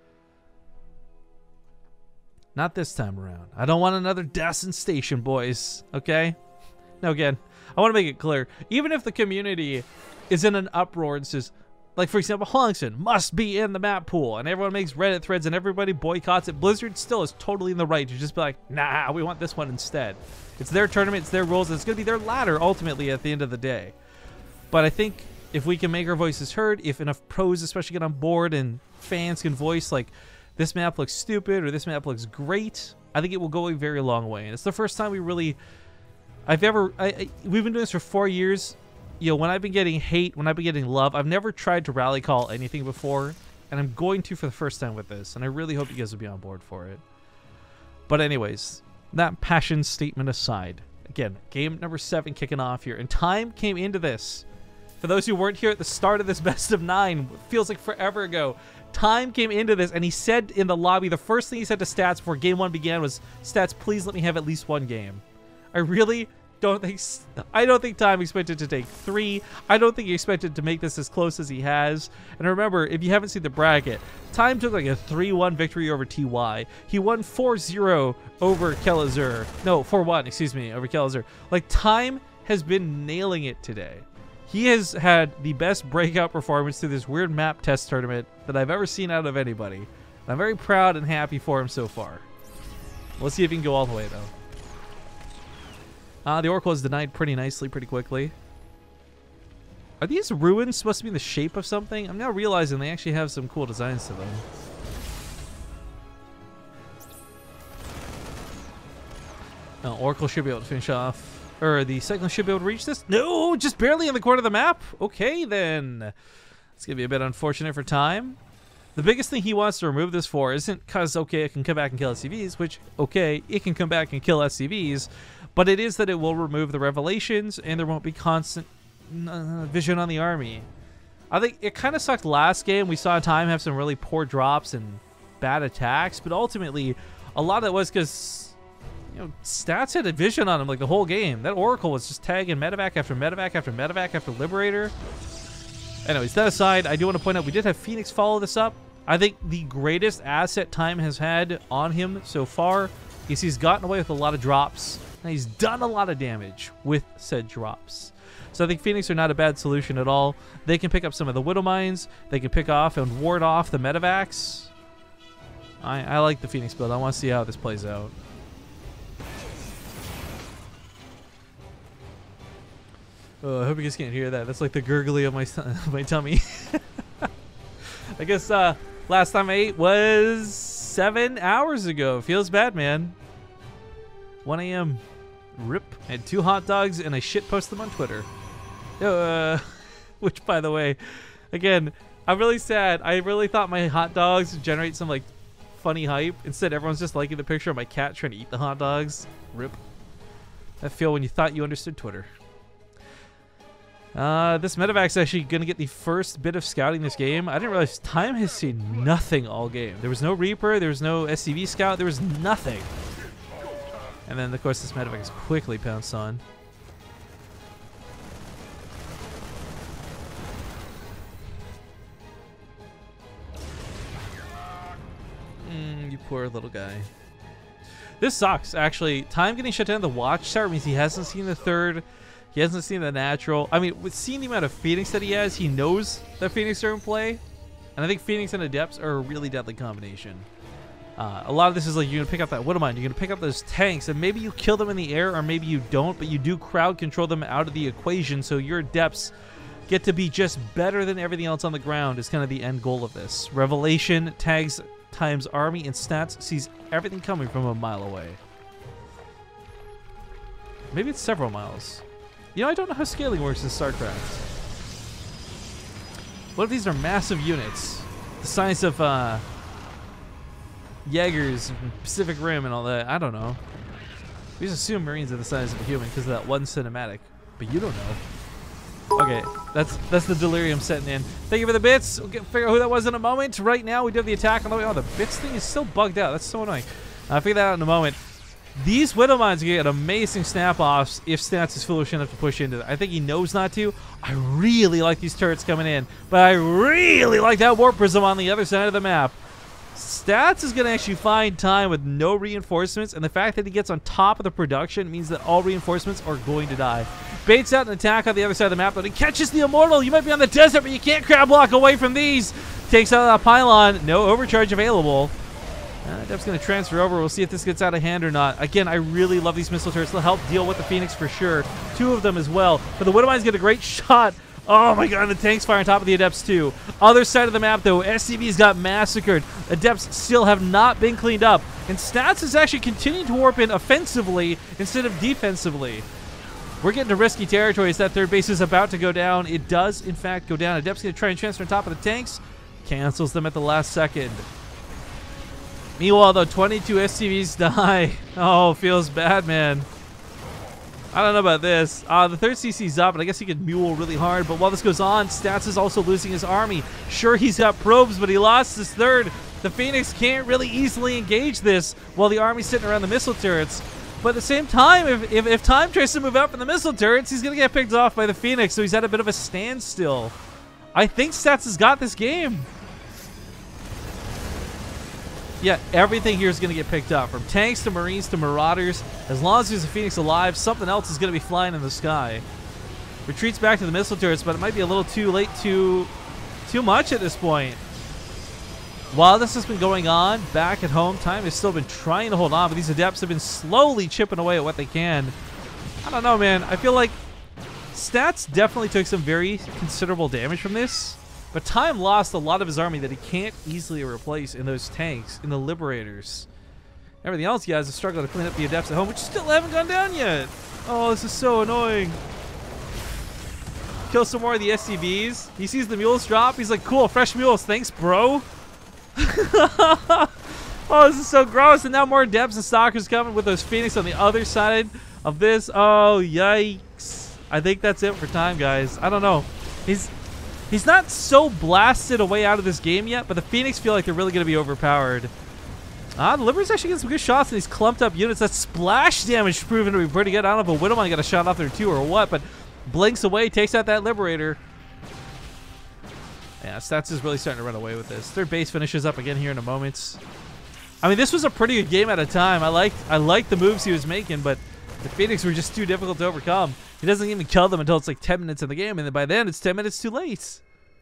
Not this time around. I don't want another Dassen Station, boys. Okay? Now again, I want to make it clear. Even if the community is in an uproar and says, like, for example, Huangshen must be in the map pool, and everyone makes Reddit threads and everybody boycotts it, Blizzard still is totally in the right to just be like, nah, we want this one instead. It's their tournament, it's their rules, and it's going to be their ladder ultimately at the end of the day. But I think if we can make our voices heard, if enough pros especially get on board and fans can voice, like, this map looks stupid or this map looks great, I think it will go a very long way. And it's the first time we really, I've ever, I, I, we've been doing this for four years. You know, when I've been getting hate, when I've been getting love, I've never tried to rally call anything before, and I'm going to for the first time with this, and I really hope you guys will be on board for it. But anyways, that passion statement aside, again, game number seven kicking off here, and time came into this. For those who weren't here at the start of this best of nine, feels like forever ago, time came into this, and he said in the lobby, the first thing he said to Stats before game one began was, Stats, please let me have at least one game. I really don't think I don't think Time expected to take three. I don't think he expected to make this as close as he has. And remember, if you haven't seen the bracket, Time took like a three one victory over T Y. He won four zero over Kelazur. No, four one, excuse me, over Kelazur. Like, Time has been nailing it today. He has had the best breakout performance through this weird map test tournament that I've ever seen out of anybody. And I'm very proud and happy for him so far. Let's see if he can go all the way, though. Uh, the Oracle is denied pretty nicely, pretty quickly. Are these ruins supposed to be in the shape of something? I'm now realizing they actually have some cool designs to them. Uh, Oracle should be able to finish off. Or the Cyclone should be able to reach this. No, just barely in the corner of the map. Okay, then. It's going to be a bit unfortunate for Time. The biggest thing he wants to remove this for isn't because, okay, it can come back and kill S C Vs, which, okay, it can come back and kill S C Vs, but it is that it will remove the revelations and there won't be constant uh, vision on the army. I think it kind of sucked last game. We saw Time have some really poor drops and bad attacks, but ultimately, a lot of that was because, you know, Stats had a vision on him like the whole game. That Oracle was just tagging medevac after medevac after medevac after Liberator. Anyways, that aside, I do want to point out we did have Phoenix follow this up. I think the greatest asset Time has had on him so far is he's gotten away with a lot of drops, and he's done a lot of damage with said drops. So I think Phoenix are not a bad solution at all. They can pick up some of the Widow Mines. They can pick off and ward off the medevacs. I, I like the Phoenix build. I want to see how this plays out. Oh, I hope you guys can't hear that. That's like the gurgly of my of my tummy. I guess uh, last time I ate was seven hours ago. Feels bad, man. one A M Rip. I had two hot dogs and I shit post them on Twitter. Uh, which, by the way, again, I'm really sad. I really thought my hot dogs would generate some like funny hype. Instead, everyone's just liking the picture of my cat trying to eat the hot dogs. Rip. That feel when you thought you understood Twitter. Uh, this medevac's actually going to get the first bit of scouting this game. I didn't realize Time has seen nothing all game. There was no Reaper, there was no S C V scout, there was nothing. And then, of course, this medevac is quickly pounced on. Mm, you poor little guy. This sucks, actually. Time getting shut down the Watchtower means he hasn't seen the third. He hasn't seen the natural. I mean, with seeing the amount of Phoenix that he has, he knows that Phoenix are in play. And I think Phoenix and Adepts are a really deadly combination. Uh, a lot of this is like you're going to pick up that Widowmine. You're going to pick up those tanks, and maybe you kill them in the air, or maybe you don't, but you do crowd control them out of the equation, so your Adepts get to be just better than everything else on the ground is kind of the end goal of this. Revelation tags Time's army and stats, sees everything coming from a mile away. Maybe it's several miles. You know, I don't know how scaling works in StarCraft. What if these are massive units? The size of uh, Jaegers, Pacific Rim, and all that. I don't know. We just assume Marines are the size of a human because of that one cinematic. But you don't know. Okay, that's that's the delirium setting in. Thank you for the bits. We'll get, figure out who that was in a moment. Right now, we do have the attack on the way. Oh, the bits thing is still bugged out. That's so annoying. I'll figure that out in a moment. These Widowmines get amazing snap-offs if Stats is foolish enough to push into it. I think he knows not to. I really like these turrets coming in, but I really like that Warp Prism on the other side of the map. Stats is going to actually find Time with no reinforcements, and the fact that he gets on top of the production means that all reinforcements are going to die. Baits out an attack on the other side of the map, but he catches the Immortal. You might be on the desert, but you can't crab block away from these. Takes out that pylon. No overcharge available. Uh, Dev's going to transfer over. We'll see if this gets out of hand or not. Again, I really love these missile turrets. They'll help deal with the Phoenix for sure. Two of them as well. But the Widowmines get a great shot. Oh my god, the tanks fire on top of the Adepts too. Other side of the map though, S C Vs got massacred. Adepts still have not been cleaned up. And Stats is actually continuing to warp in offensively instead of defensively. We're getting to risky territory as that third base is about to go down. It does, in fact, go down. Adepts going to try and transfer on top of the tanks. Cancels them at the last second. Meanwhile, though, twenty-two S C Vs die. Oh, feels bad, man. I don't know about this. Uh, the third C C's up, and I guess he could mule really hard. But while this goes on, Stats is also losing his army. Sure, he's got probes, but he lost his third. The Phoenix can't really easily engage this while the army's sitting around the missile turrets. But at the same time, if, if, if Time tries to move out from the missile turrets, he's going to get picked off by the Phoenix, so he's at a bit of a standstill. I think Stats has got this game. Yeah, everything here is going to get picked up, from tanks to Marines to Marauders. As long as there's a Phoenix alive, something else is going to be flying in the sky. Retreats back to the missile turrets, but it might be a little too late to too much at this point. While this has been going on, back at home, Time has still been trying to hold on, but these Adepts have been slowly chipping away at what they can. I don't know, man. I feel like Stats definitely took some very considerable damage from this. But Time lost a lot of his army that he can't easily replace in those tanks, in the Liberators. Everything else he has is struggling to clean up the Adepts at home, which still haven't gone down yet. Oh, this is so annoying. Kill some more of the S C Vs. He sees the mules drop. He's like, cool, fresh mules. Thanks, bro. Oh, this is so gross. And now more Adepts and Stalkers coming with those Phoenix on the other side of this. Oh, yikes. I think that's it for Time, guys. I don't know. He's... He's not so blasted away out of this game yet, but the Phoenix feel like they're really going to be overpowered. Ah, the Liberators actually get some good shots in these clumped up units. That splash damage proven to be pretty good. I don't know if a Widowmine got a shot off there too or what, but blinks away, takes out that Liberator. Yeah, Stats is really starting to run away with this. Third base finishes up again here in a moment. I mean, this was a pretty good game at a time. I liked, I liked the moves he was making, but the Phoenix were just too difficult to overcome. He doesn't even kill them until it's like ten minutes in the game, and then by then it's ten minutes too late.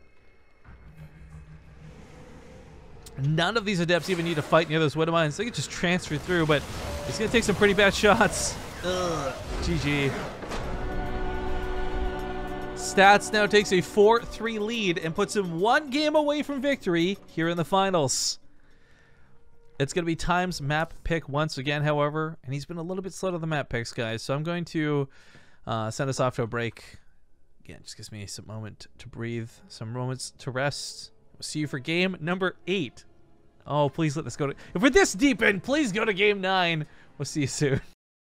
None of these Adepts even need to fight near those Widowmines. They can just transfer through, but it's going to take some pretty bad shots. Ugh. G G. Stats now takes a four three lead and puts him one game away from victory here in the finals. It's going to be Time's map pick once again, however, and he's been a little bit slow to the map picks, guys. So I'm going to uh, send us off to a break. Again, just gives me some moment to breathe, some moments to rest. We'll see you for game number eight. Oh, please let this go to... If we're this deep in, please go to game nine. We'll see you soon.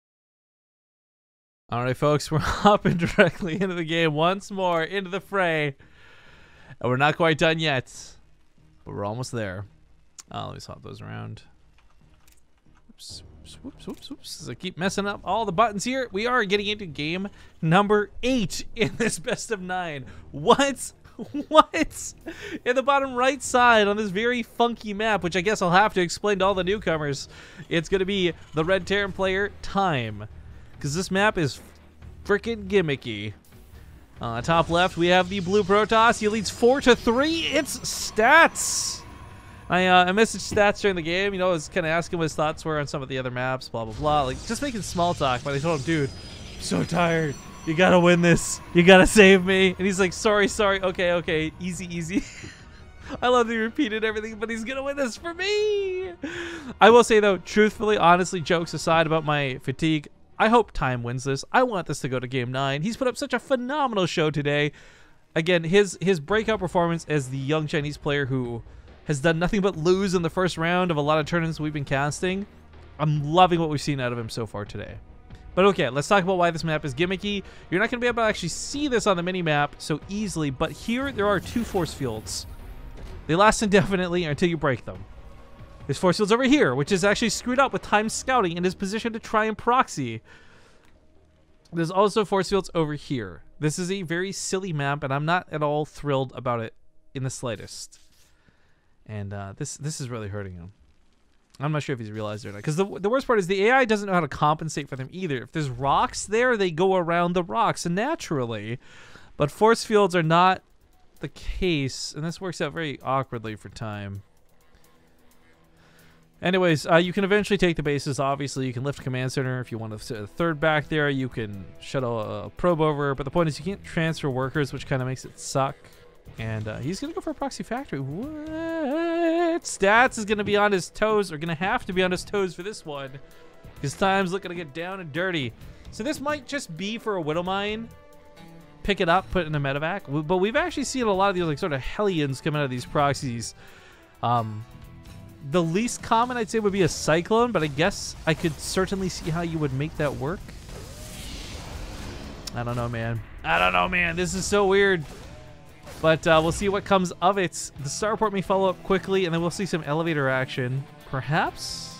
All right, folks, we're hopping directly into the game once more, into the fray. And we're not quite done yet, but we're almost there. Uh, let me swap those around. Oops, whoops, whoops, whoops. As I keep messing up all the buttons here, we are getting into game number eight in this best of nine. What? What? In the bottom right side on this very funky map, which I guess I'll have to explain to all the newcomers, it's going to be the Red Terran player, Time. Because this map is freaking gimmicky. Uh, top left, we have the blue Protoss. He leads four to three. It's Stats. I, uh, I messaged Stats during the game. You know, I was kind of asking what his thoughts were on some of the other maps, blah, blah, blah. Like, just making small talk. But I told him, dude, I'm so tired. You got to win this. You got to save me. And he's like, sorry, sorry. Okay, okay. Easy, easy. I love that he repeated everything, but he's going to win this for me. I will say, though, truthfully, honestly, jokes aside about my fatigue, I hope Time wins this. I want this to go to game nine. He's put up such a phenomenal show today. Again, his his breakout performance as the young Chinese player who has done nothing but lose in the first round of a lot of tournaments we've been casting. I'm loving what we've seen out of him so far today. But okay, let's talk about why this map is gimmicky. You're not going to be able to actually see this on the mini-map so easily, but here there are two force fields. They last indefinitely until you break them. There's force fields over here, which is actually screwed up with Time scouting in his position to try and proxy. There's also force fields over here. This is a very silly map, and I'm not at all thrilled about it in the slightest. And uh, this this is really hurting him. I'm not sure if he's realized it or not. Because the, the worst part is the A I doesn't know how to compensate for them either. If there's rocks there, they go around the rocks naturally. But force fields are not the case, and this works out very awkwardly for Time. Anyways, uh, you can eventually take the bases. Obviously, you can lift command center if you want to sit a third back there. You can shuttle a probe over, but the point is you can't transfer workers, which kind of makes it suck. And uh, he's gonna go for a proxy factory. What? Stats is gonna be on his toes, or gonna have to be on his toes for this one. His Time's looking to get down and dirty. So this might just be for a Widow Mine. Pick it up, put it in a medevac. But we've actually seen a lot of these like sort of Hellions come out of these proxies. Um. The least common, I'd say, would be a Cyclone, but I guess I could certainly see how you would make that work. I don't know, man. I don't know, man. This is so weird. But uh, we'll see what comes of it. The starport may follow up quickly, and then we'll see some elevator action. Perhaps?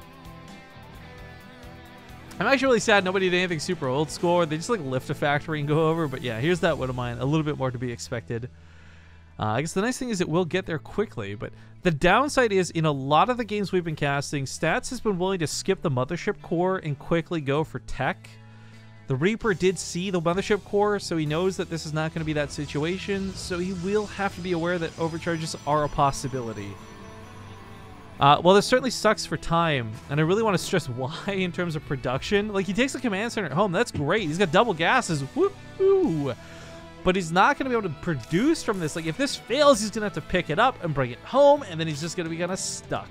I'm actually really sad nobody did anything super old school. They just like lift a factory and go over. But yeah, here's that Widow Mine. A little bit more to be expected. Uh, I guess the nice thing is it will get there quickly, but the downside is in a lot of the games we've been casting, Stats has been willing to skip the Mothership Core and quickly go for tech. The Reaper did see the Mothership Core, so he knows that this is not going to be that situation, so he will have to be aware that overcharges are a possibility. Uh, well, this certainly sucks for Time, and I really want to stress why in terms of production. Like, he takes the command center at home. That's great. He's got double gases. Woo-hoo! But he's not going to be able to produce from this. Like, if this fails, he's going to have to pick it up and bring it home, and then he's just going to be kind of stuck.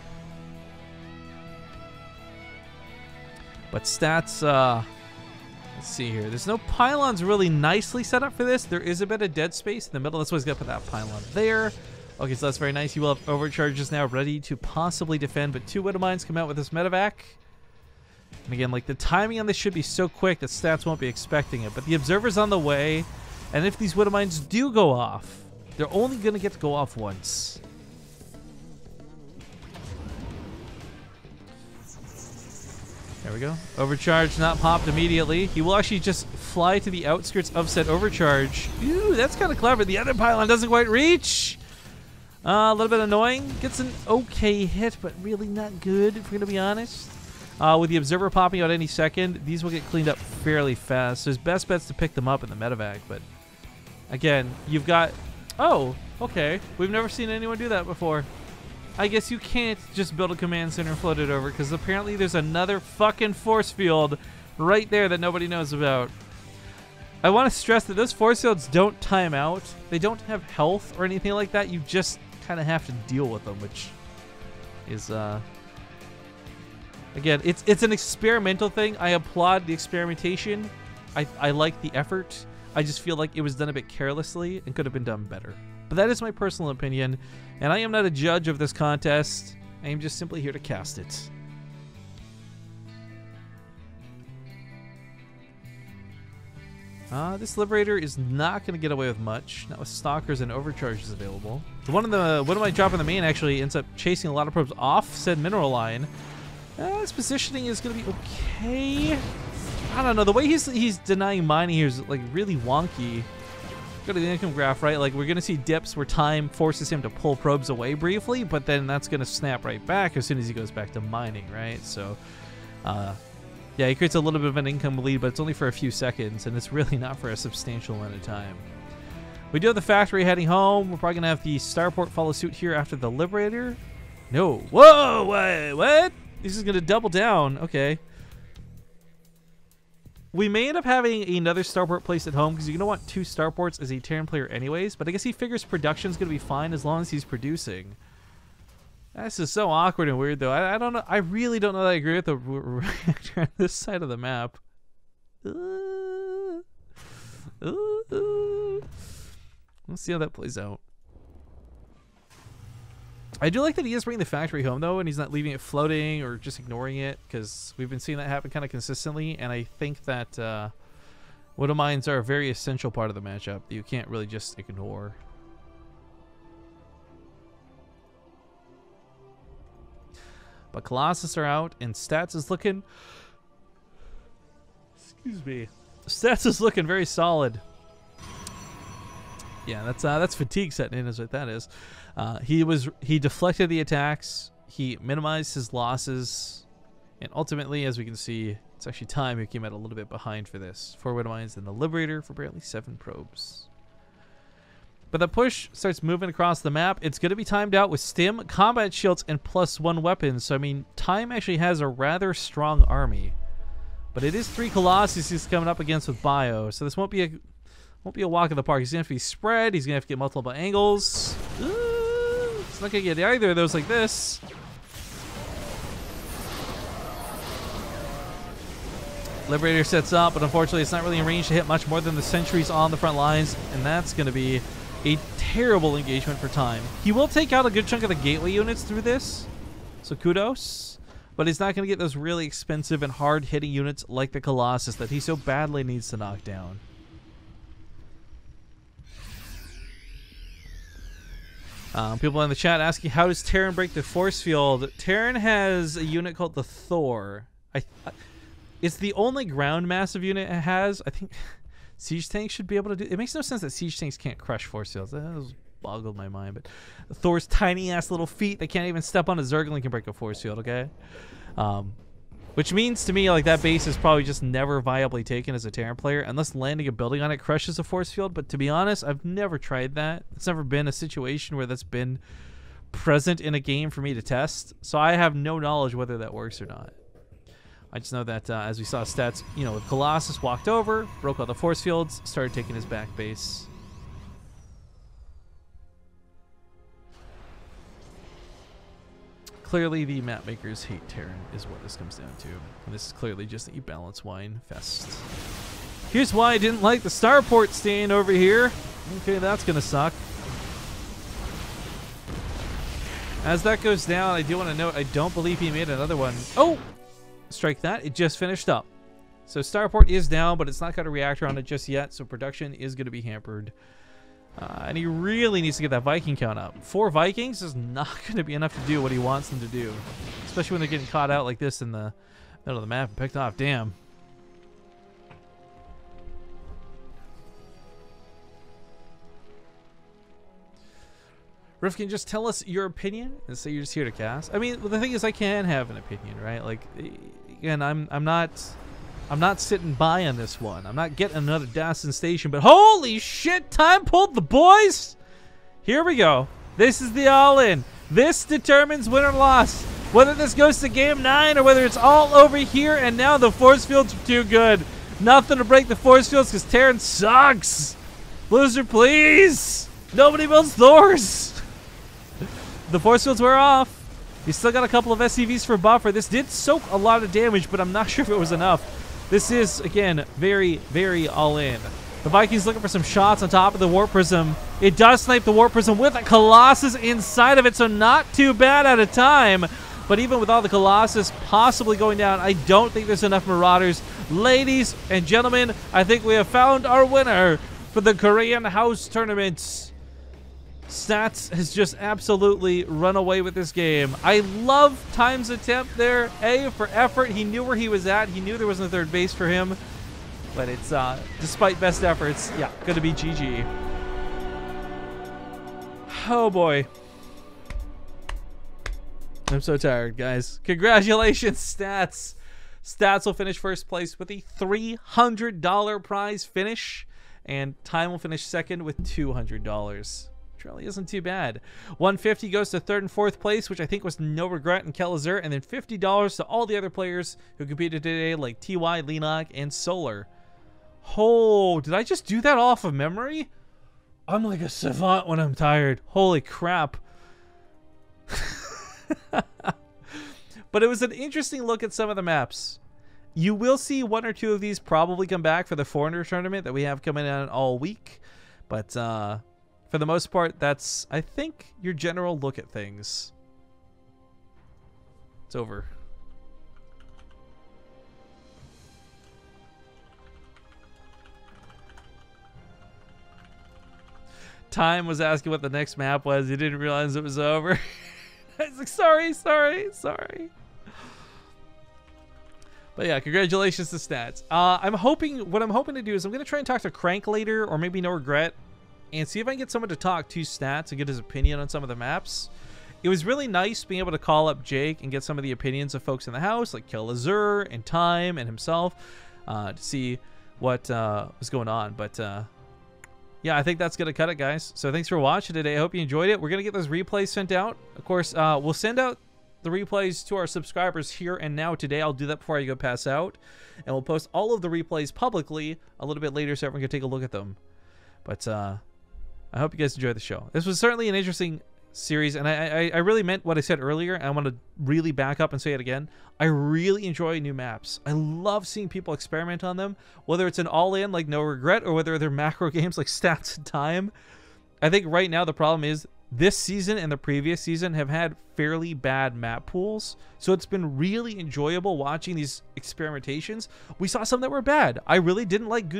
But Stats, uh, let's see here. There's no pylons really nicely set up for this. There is a bit of dead space in the middle. That's why he's got to put that pylon there. Okay, so that's very nice. He will have overcharges now ready to possibly defend, but two Widow Mines come out with this medevac. And again, like, the timing on this should be so quick that Stats won't be expecting it. But the Observer's on the way. And if these Widow Mines do go off, they're only going to get to go off once. There we go. Overcharge not popped immediately. He will actually just fly to the outskirts of said overcharge. Ooh, that's kind of clever. The other pylon doesn't quite reach. Uh, a little bit annoying. Gets an okay hit, but really not good, if we're going to be honest. Uh, with the Observer popping out any second, these will get cleaned up fairly fast. So his best bet's to pick them up in the medevac, but again, you've got... Oh, okay. We've never seen anyone do that before. I guess you can't just build a command center and float it over, because apparently there's another fucking force field right there that nobody knows about. I want to stress that those force fields don't time out. They don't have health or anything like that. You just kind of have to deal with them, which is, uh, again, it's it's an experimental thing. I applaud the experimentation. I, I like the effort. I just feel like it was done a bit carelessly and could have been done better. But that is my personal opinion, and I am not a judge of this contest. I am just simply here to cast it. Uh, this Liberator is not going to get away with much, not with Stalkers and Overcharges available. The one of the one of my drop in the main actually ends up chasing a lot of probes off said mineral line. Uh, his positioning is going to be okay. I don't know, the way he's he's denying mining here is like really wonky. Go to the income graph, right? Like we're going to see dips where time forces him to pull probes away briefly, but then that's going to snap right back as soon as he goes back to mining, right? So, uh... yeah, he creates a little bit of an income lead, but it's only for a few seconds, and it's really not for a substantial amount of time. We do have the factory heading home. We're probably going to have the Starport follow suit here after the Liberator. No. Whoa, wait, what? This is going to double down. Okay. We may end up having another Starport placed at home, because you're going to want two Starports as a Terran player anyways, but I guess he figures production's going to be fine as long as he's producing. This is so awkward and weird, though. I, I don't know. I really don't know that I agree with the reactor on this side of the map. Uh, uh, let's see how that plays out. I do like that he is bringing the factory home, though, and he's not leaving it floating or just ignoring it, because we've been seeing that happen kind of consistently, and I think that uh, Widow Mines are a very essential part of the matchup that you can't really just ignore. But Colossus are out, and Stats is looking... Excuse me. Stats is looking very solid. Yeah, that's uh, that's fatigue setting in, is what that is. Uh, he was he deflected the attacks. He minimized his losses, and ultimately, as we can see, it's actually time who came out a little bit behind for this. Four Widow Mines and the Liberator for barely seven probes. But the push starts moving across the map. It's going to be timed out with stim, combat shields, and plus one weapons. So, I mean, Time actually has a rather strong army. But it is three Colossus he's coming up against with Bio. So this won't be a won't be a walk in the park. He's going to have to be spread. He's going to have to get multiple angles. Ooh, it's not going to get either of those like this. Liberator sets up, but unfortunately it's not really in range to hit much more than the sentries on the front lines. And that's going to be a terrible engagement for Time. He will take out a good chunk of the gateway units through this, so kudos, but he's not going to get those really expensive and hard-hitting units like the Colossus that he so badly needs to knock down. Um, people in the chat asking, how does Terran break the force field? Terran has a unit called the Thor. I, I, it's the only ground massive unit it has. I think... Siege tanks should be able to do. It makes no sense that siege tanks can't crush force fields. That has boggled my mind. But Thor's tiny ass little feet, they can't even step on a Zergling can break a force field. Okay, um, which means to me like that base is probably just never viably taken as a Terran player unless landing a building on it crushes a force field. But to be honest, I've never tried that. It's never been a situation where that's been present in a game for me to test. So I have no knowledge whether that works or not. I just know that uh, as we saw Stats, you know, Colossus walked over, broke all the force fields, started taking his back base. Clearly, the map makers hate Terran is what this comes down to. And this is clearly just a balance wine fest. Here's why I didn't like the Starport staying over here. Okay, that's going to suck. As that goes down, I do want to note, I don't believe he made another one. Oh! Strike that. It just finished up. So Starport is down, but it's not got a reactor on it just yet, so production is going to be hampered. Uh, and he really needs to get that Viking count up. Four Vikings is not going to be enough to do what he wants them to do. Especially when they're getting caught out like this in the middle of the map and picked off. Damn. Rifkin, just tell us your opinion and say you're just here to cast. I mean, well, the thing is, I can have an opinion, right? Like, again, I'm I'm not I'm not sitting by on this one. I'm not getting another Dawson Station, but holy shit, Time pulled the boys. Here we go. This is the all-in. This determines win or loss. Whether this goes to game nine or whether it's all over here and now the force fields are too good. Nothing to break the force fields because Terran sucks. Blizzard, please. Nobody builds Thors. The force fields wear off. He's still got a couple of S C Vs for buffer. This did soak a lot of damage, but I'm not sure if it was enough. This is, again, very, very all in. The Vikings looking for some shots on top of the Warp Prism. It does snipe the Warp Prism with a Colossus inside of it, so not too bad at a time. But even with all the Colossus possibly going down, I don't think there's enough Marauders. Ladies and gentlemen, I think we have found our winner for the Korean House Tournament. Stats has just absolutely run away with this game. I love Time's attempt there. A, for effort. He knew where he was at. He knew there wasn't a third base for him. But it's, uh, despite best efforts, yeah, going to be G G. Oh, boy. I'm so tired, guys. Congratulations, Stats. Stats will finish first place with a three hundred dollar prize finish, and Time will finish second with two hundred dollars. Which really isn't too bad. one hundred fifty dollars goes to third and fourth place, which I think was No Regret and Kelazur, and then fifty dollars to all the other players who competed today, like T Y, Leenock, and Solar. Oh, did I just do that off of memory? I'm like a savant when I'm tired. Holy crap. But it was an interesting look at some of the maps. You will see one or two of these probably come back for the Foreigner tournament that we have coming out all week. But uh, for the most part, that's, I think, your general look at things. It's over. Time was asking what the next map was. He didn't realize it was over. I was like, sorry, sorry, sorry. But yeah, congratulations to Stats. Uh, I'm hoping, what I'm hoping to do is I'm going to try and talk to Crank later, or maybe No Regret, and see if I can get someone to talk to Stats and get his opinion on some of the maps. It was really nice being able to call up Jake and get some of the opinions of folks in the house, like Kelazur and Time and himself, uh, to see what uh, was going on. But uh, yeah, I think that's going to cut it, guys. So thanks for watching today. I hope you enjoyed it. We're going to get those replays sent out. Of course, uh, we'll send out the replays to our subscribers here and now today. I'll do that before I go pass out. And we'll post all of the replays publicly a little bit later so everyone can take a look at them. But uh, I hope you guys enjoyed the show. This was certainly an interesting series, and I, I, I really meant what I said earlier, and I want to really back up and say it again. I really enjoy new maps. I love seeing people experiment on them, whether it's an all-in like No Regret or whether they're macro games like Stats and Time. I think right now the problem is this season and the previous season have had fairly bad map pools, so it's been really enjoyable watching these experimentations. We saw some that were bad. I really didn't like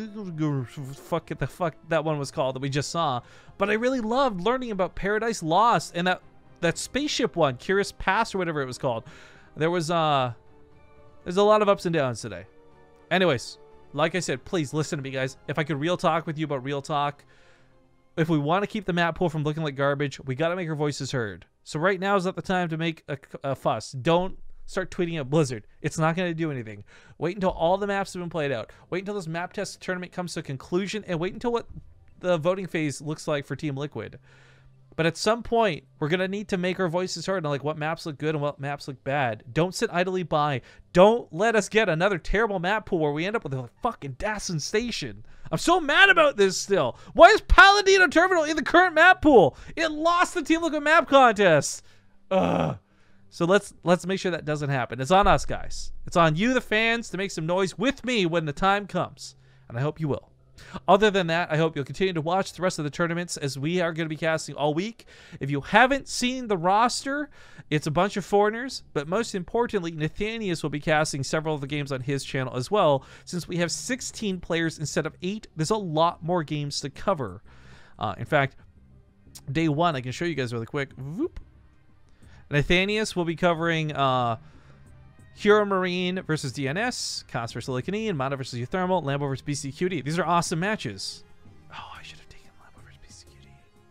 fuck it the fuck that one was called that we just saw, but I really loved learning about Paradise Lost and that that spaceship one, Curious Pass or whatever it was called. There was uh there's a lot of ups and downs today. Anyways, like I said, please listen to me, guys. If I could real talk with you about real talk, if we want to keep the map pool from looking like garbage, we got to make our voices heard. So right now is not the time to make a, a fuss. Don't start tweeting at Blizzard. It's not going to do anything. Wait until all the maps have been played out. Wait until this map test tournament comes to a conclusion, and wait until what the voting phase looks like for Team Liquid. But at some point, we're going to need to make our voices heard on like what maps look good and what maps look bad. Don't sit idly by. Don't let us get another terrible map pool where we end up with a fucking Dassen Station. I'm so mad about this still. Why is Paladino Terminal in the current map pool? It lost the Team Liquid map contest. Ugh. So let's let's make sure that doesn't happen. It's on us, guys. It's on you, the fans, to make some noise with me when the time comes. And I hope you will. Other than that, I hope you'll continue to watch the rest of the tournaments as we are going to be casting all week. If you haven't seen the roster, it's a bunch of foreigners, but most importantly, Nathanius will be casting several of the games on his channel as well. Since we have sixteen players instead of eight, there's a lot more games to cover. Uh, in fact, day one, I can show you guys really quick. Whoop. Nathanius will be covering uh, Hero Marine versus D N S, Cos versus Silicon, Mana versus Euthermal, Lambo versus B C Q D. These are awesome matches. Oh, I should have taken Lambo versus B C Q D.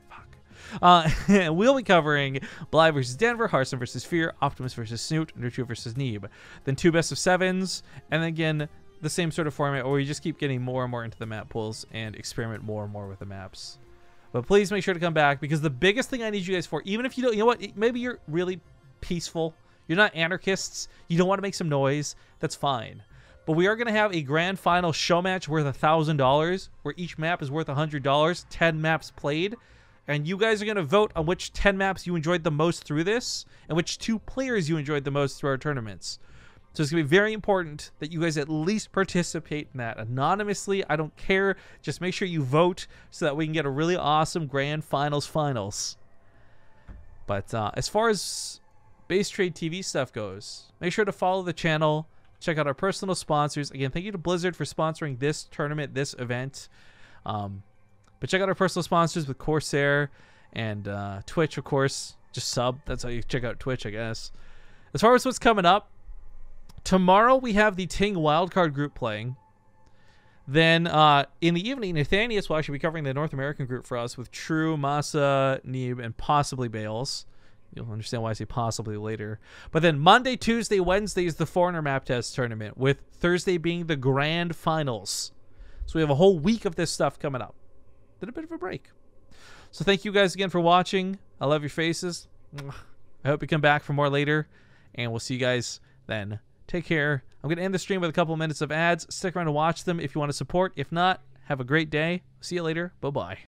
Fuck. Uh, we'll be covering Bly versus Denver, Hearthstone versus Fear, Optimus versus Snoot, Nurture versus Neeb. Then two best of sevens, and then again, the same sort of format where we just keep getting more and more into the map pools and experiment more and more with the maps. But please make sure to come back, because the biggest thing I need you guys for, even if you don't, you know what, maybe you're really peaceful, you're not anarchists, you don't want to make some noise, that's fine. But we are going to have a grand final show match worth one thousand dollars, where each map is worth one hundred dollars, ten maps played. And you guys are going to vote on which ten maps you enjoyed the most through this, and which two players you enjoyed the most through our tournaments. So it's going to be very important that you guys at least participate in that anonymously. I don't care. Just make sure you vote so that we can get a really awesome grand finals finals. But uh, as far as Base Trade T V stuff goes, make sure to follow the channel. Check out our personal sponsors. Again, thank you to Blizzard for sponsoring this tournament, this event. Um, but check out our personal sponsors with Corsair and uh, Twitch, of course. Just sub. That's how you check out Twitch, I guess. As far as what's coming up, tomorrow we have the Ting Wildcard group playing. Then uh, in the evening, Nathanius will actually be covering the North American group for us with True, Masa, Neeb, and possibly Bales. You'll understand why I say possibly later. But then Monday, Tuesday, Wednesday is the Foreigner Map Test Tournament, with Thursday being the Grand Finals. So we have a whole week of this stuff coming up. Then a bit of a break. So thank you guys again for watching. I love your faces. I hope you come back for more later. And we'll see you guys then. Take care. I'm going to end the stream with a couple minutes of ads. Stick around to watch them if you want to support. If not, have a great day. See you later. Bye-bye.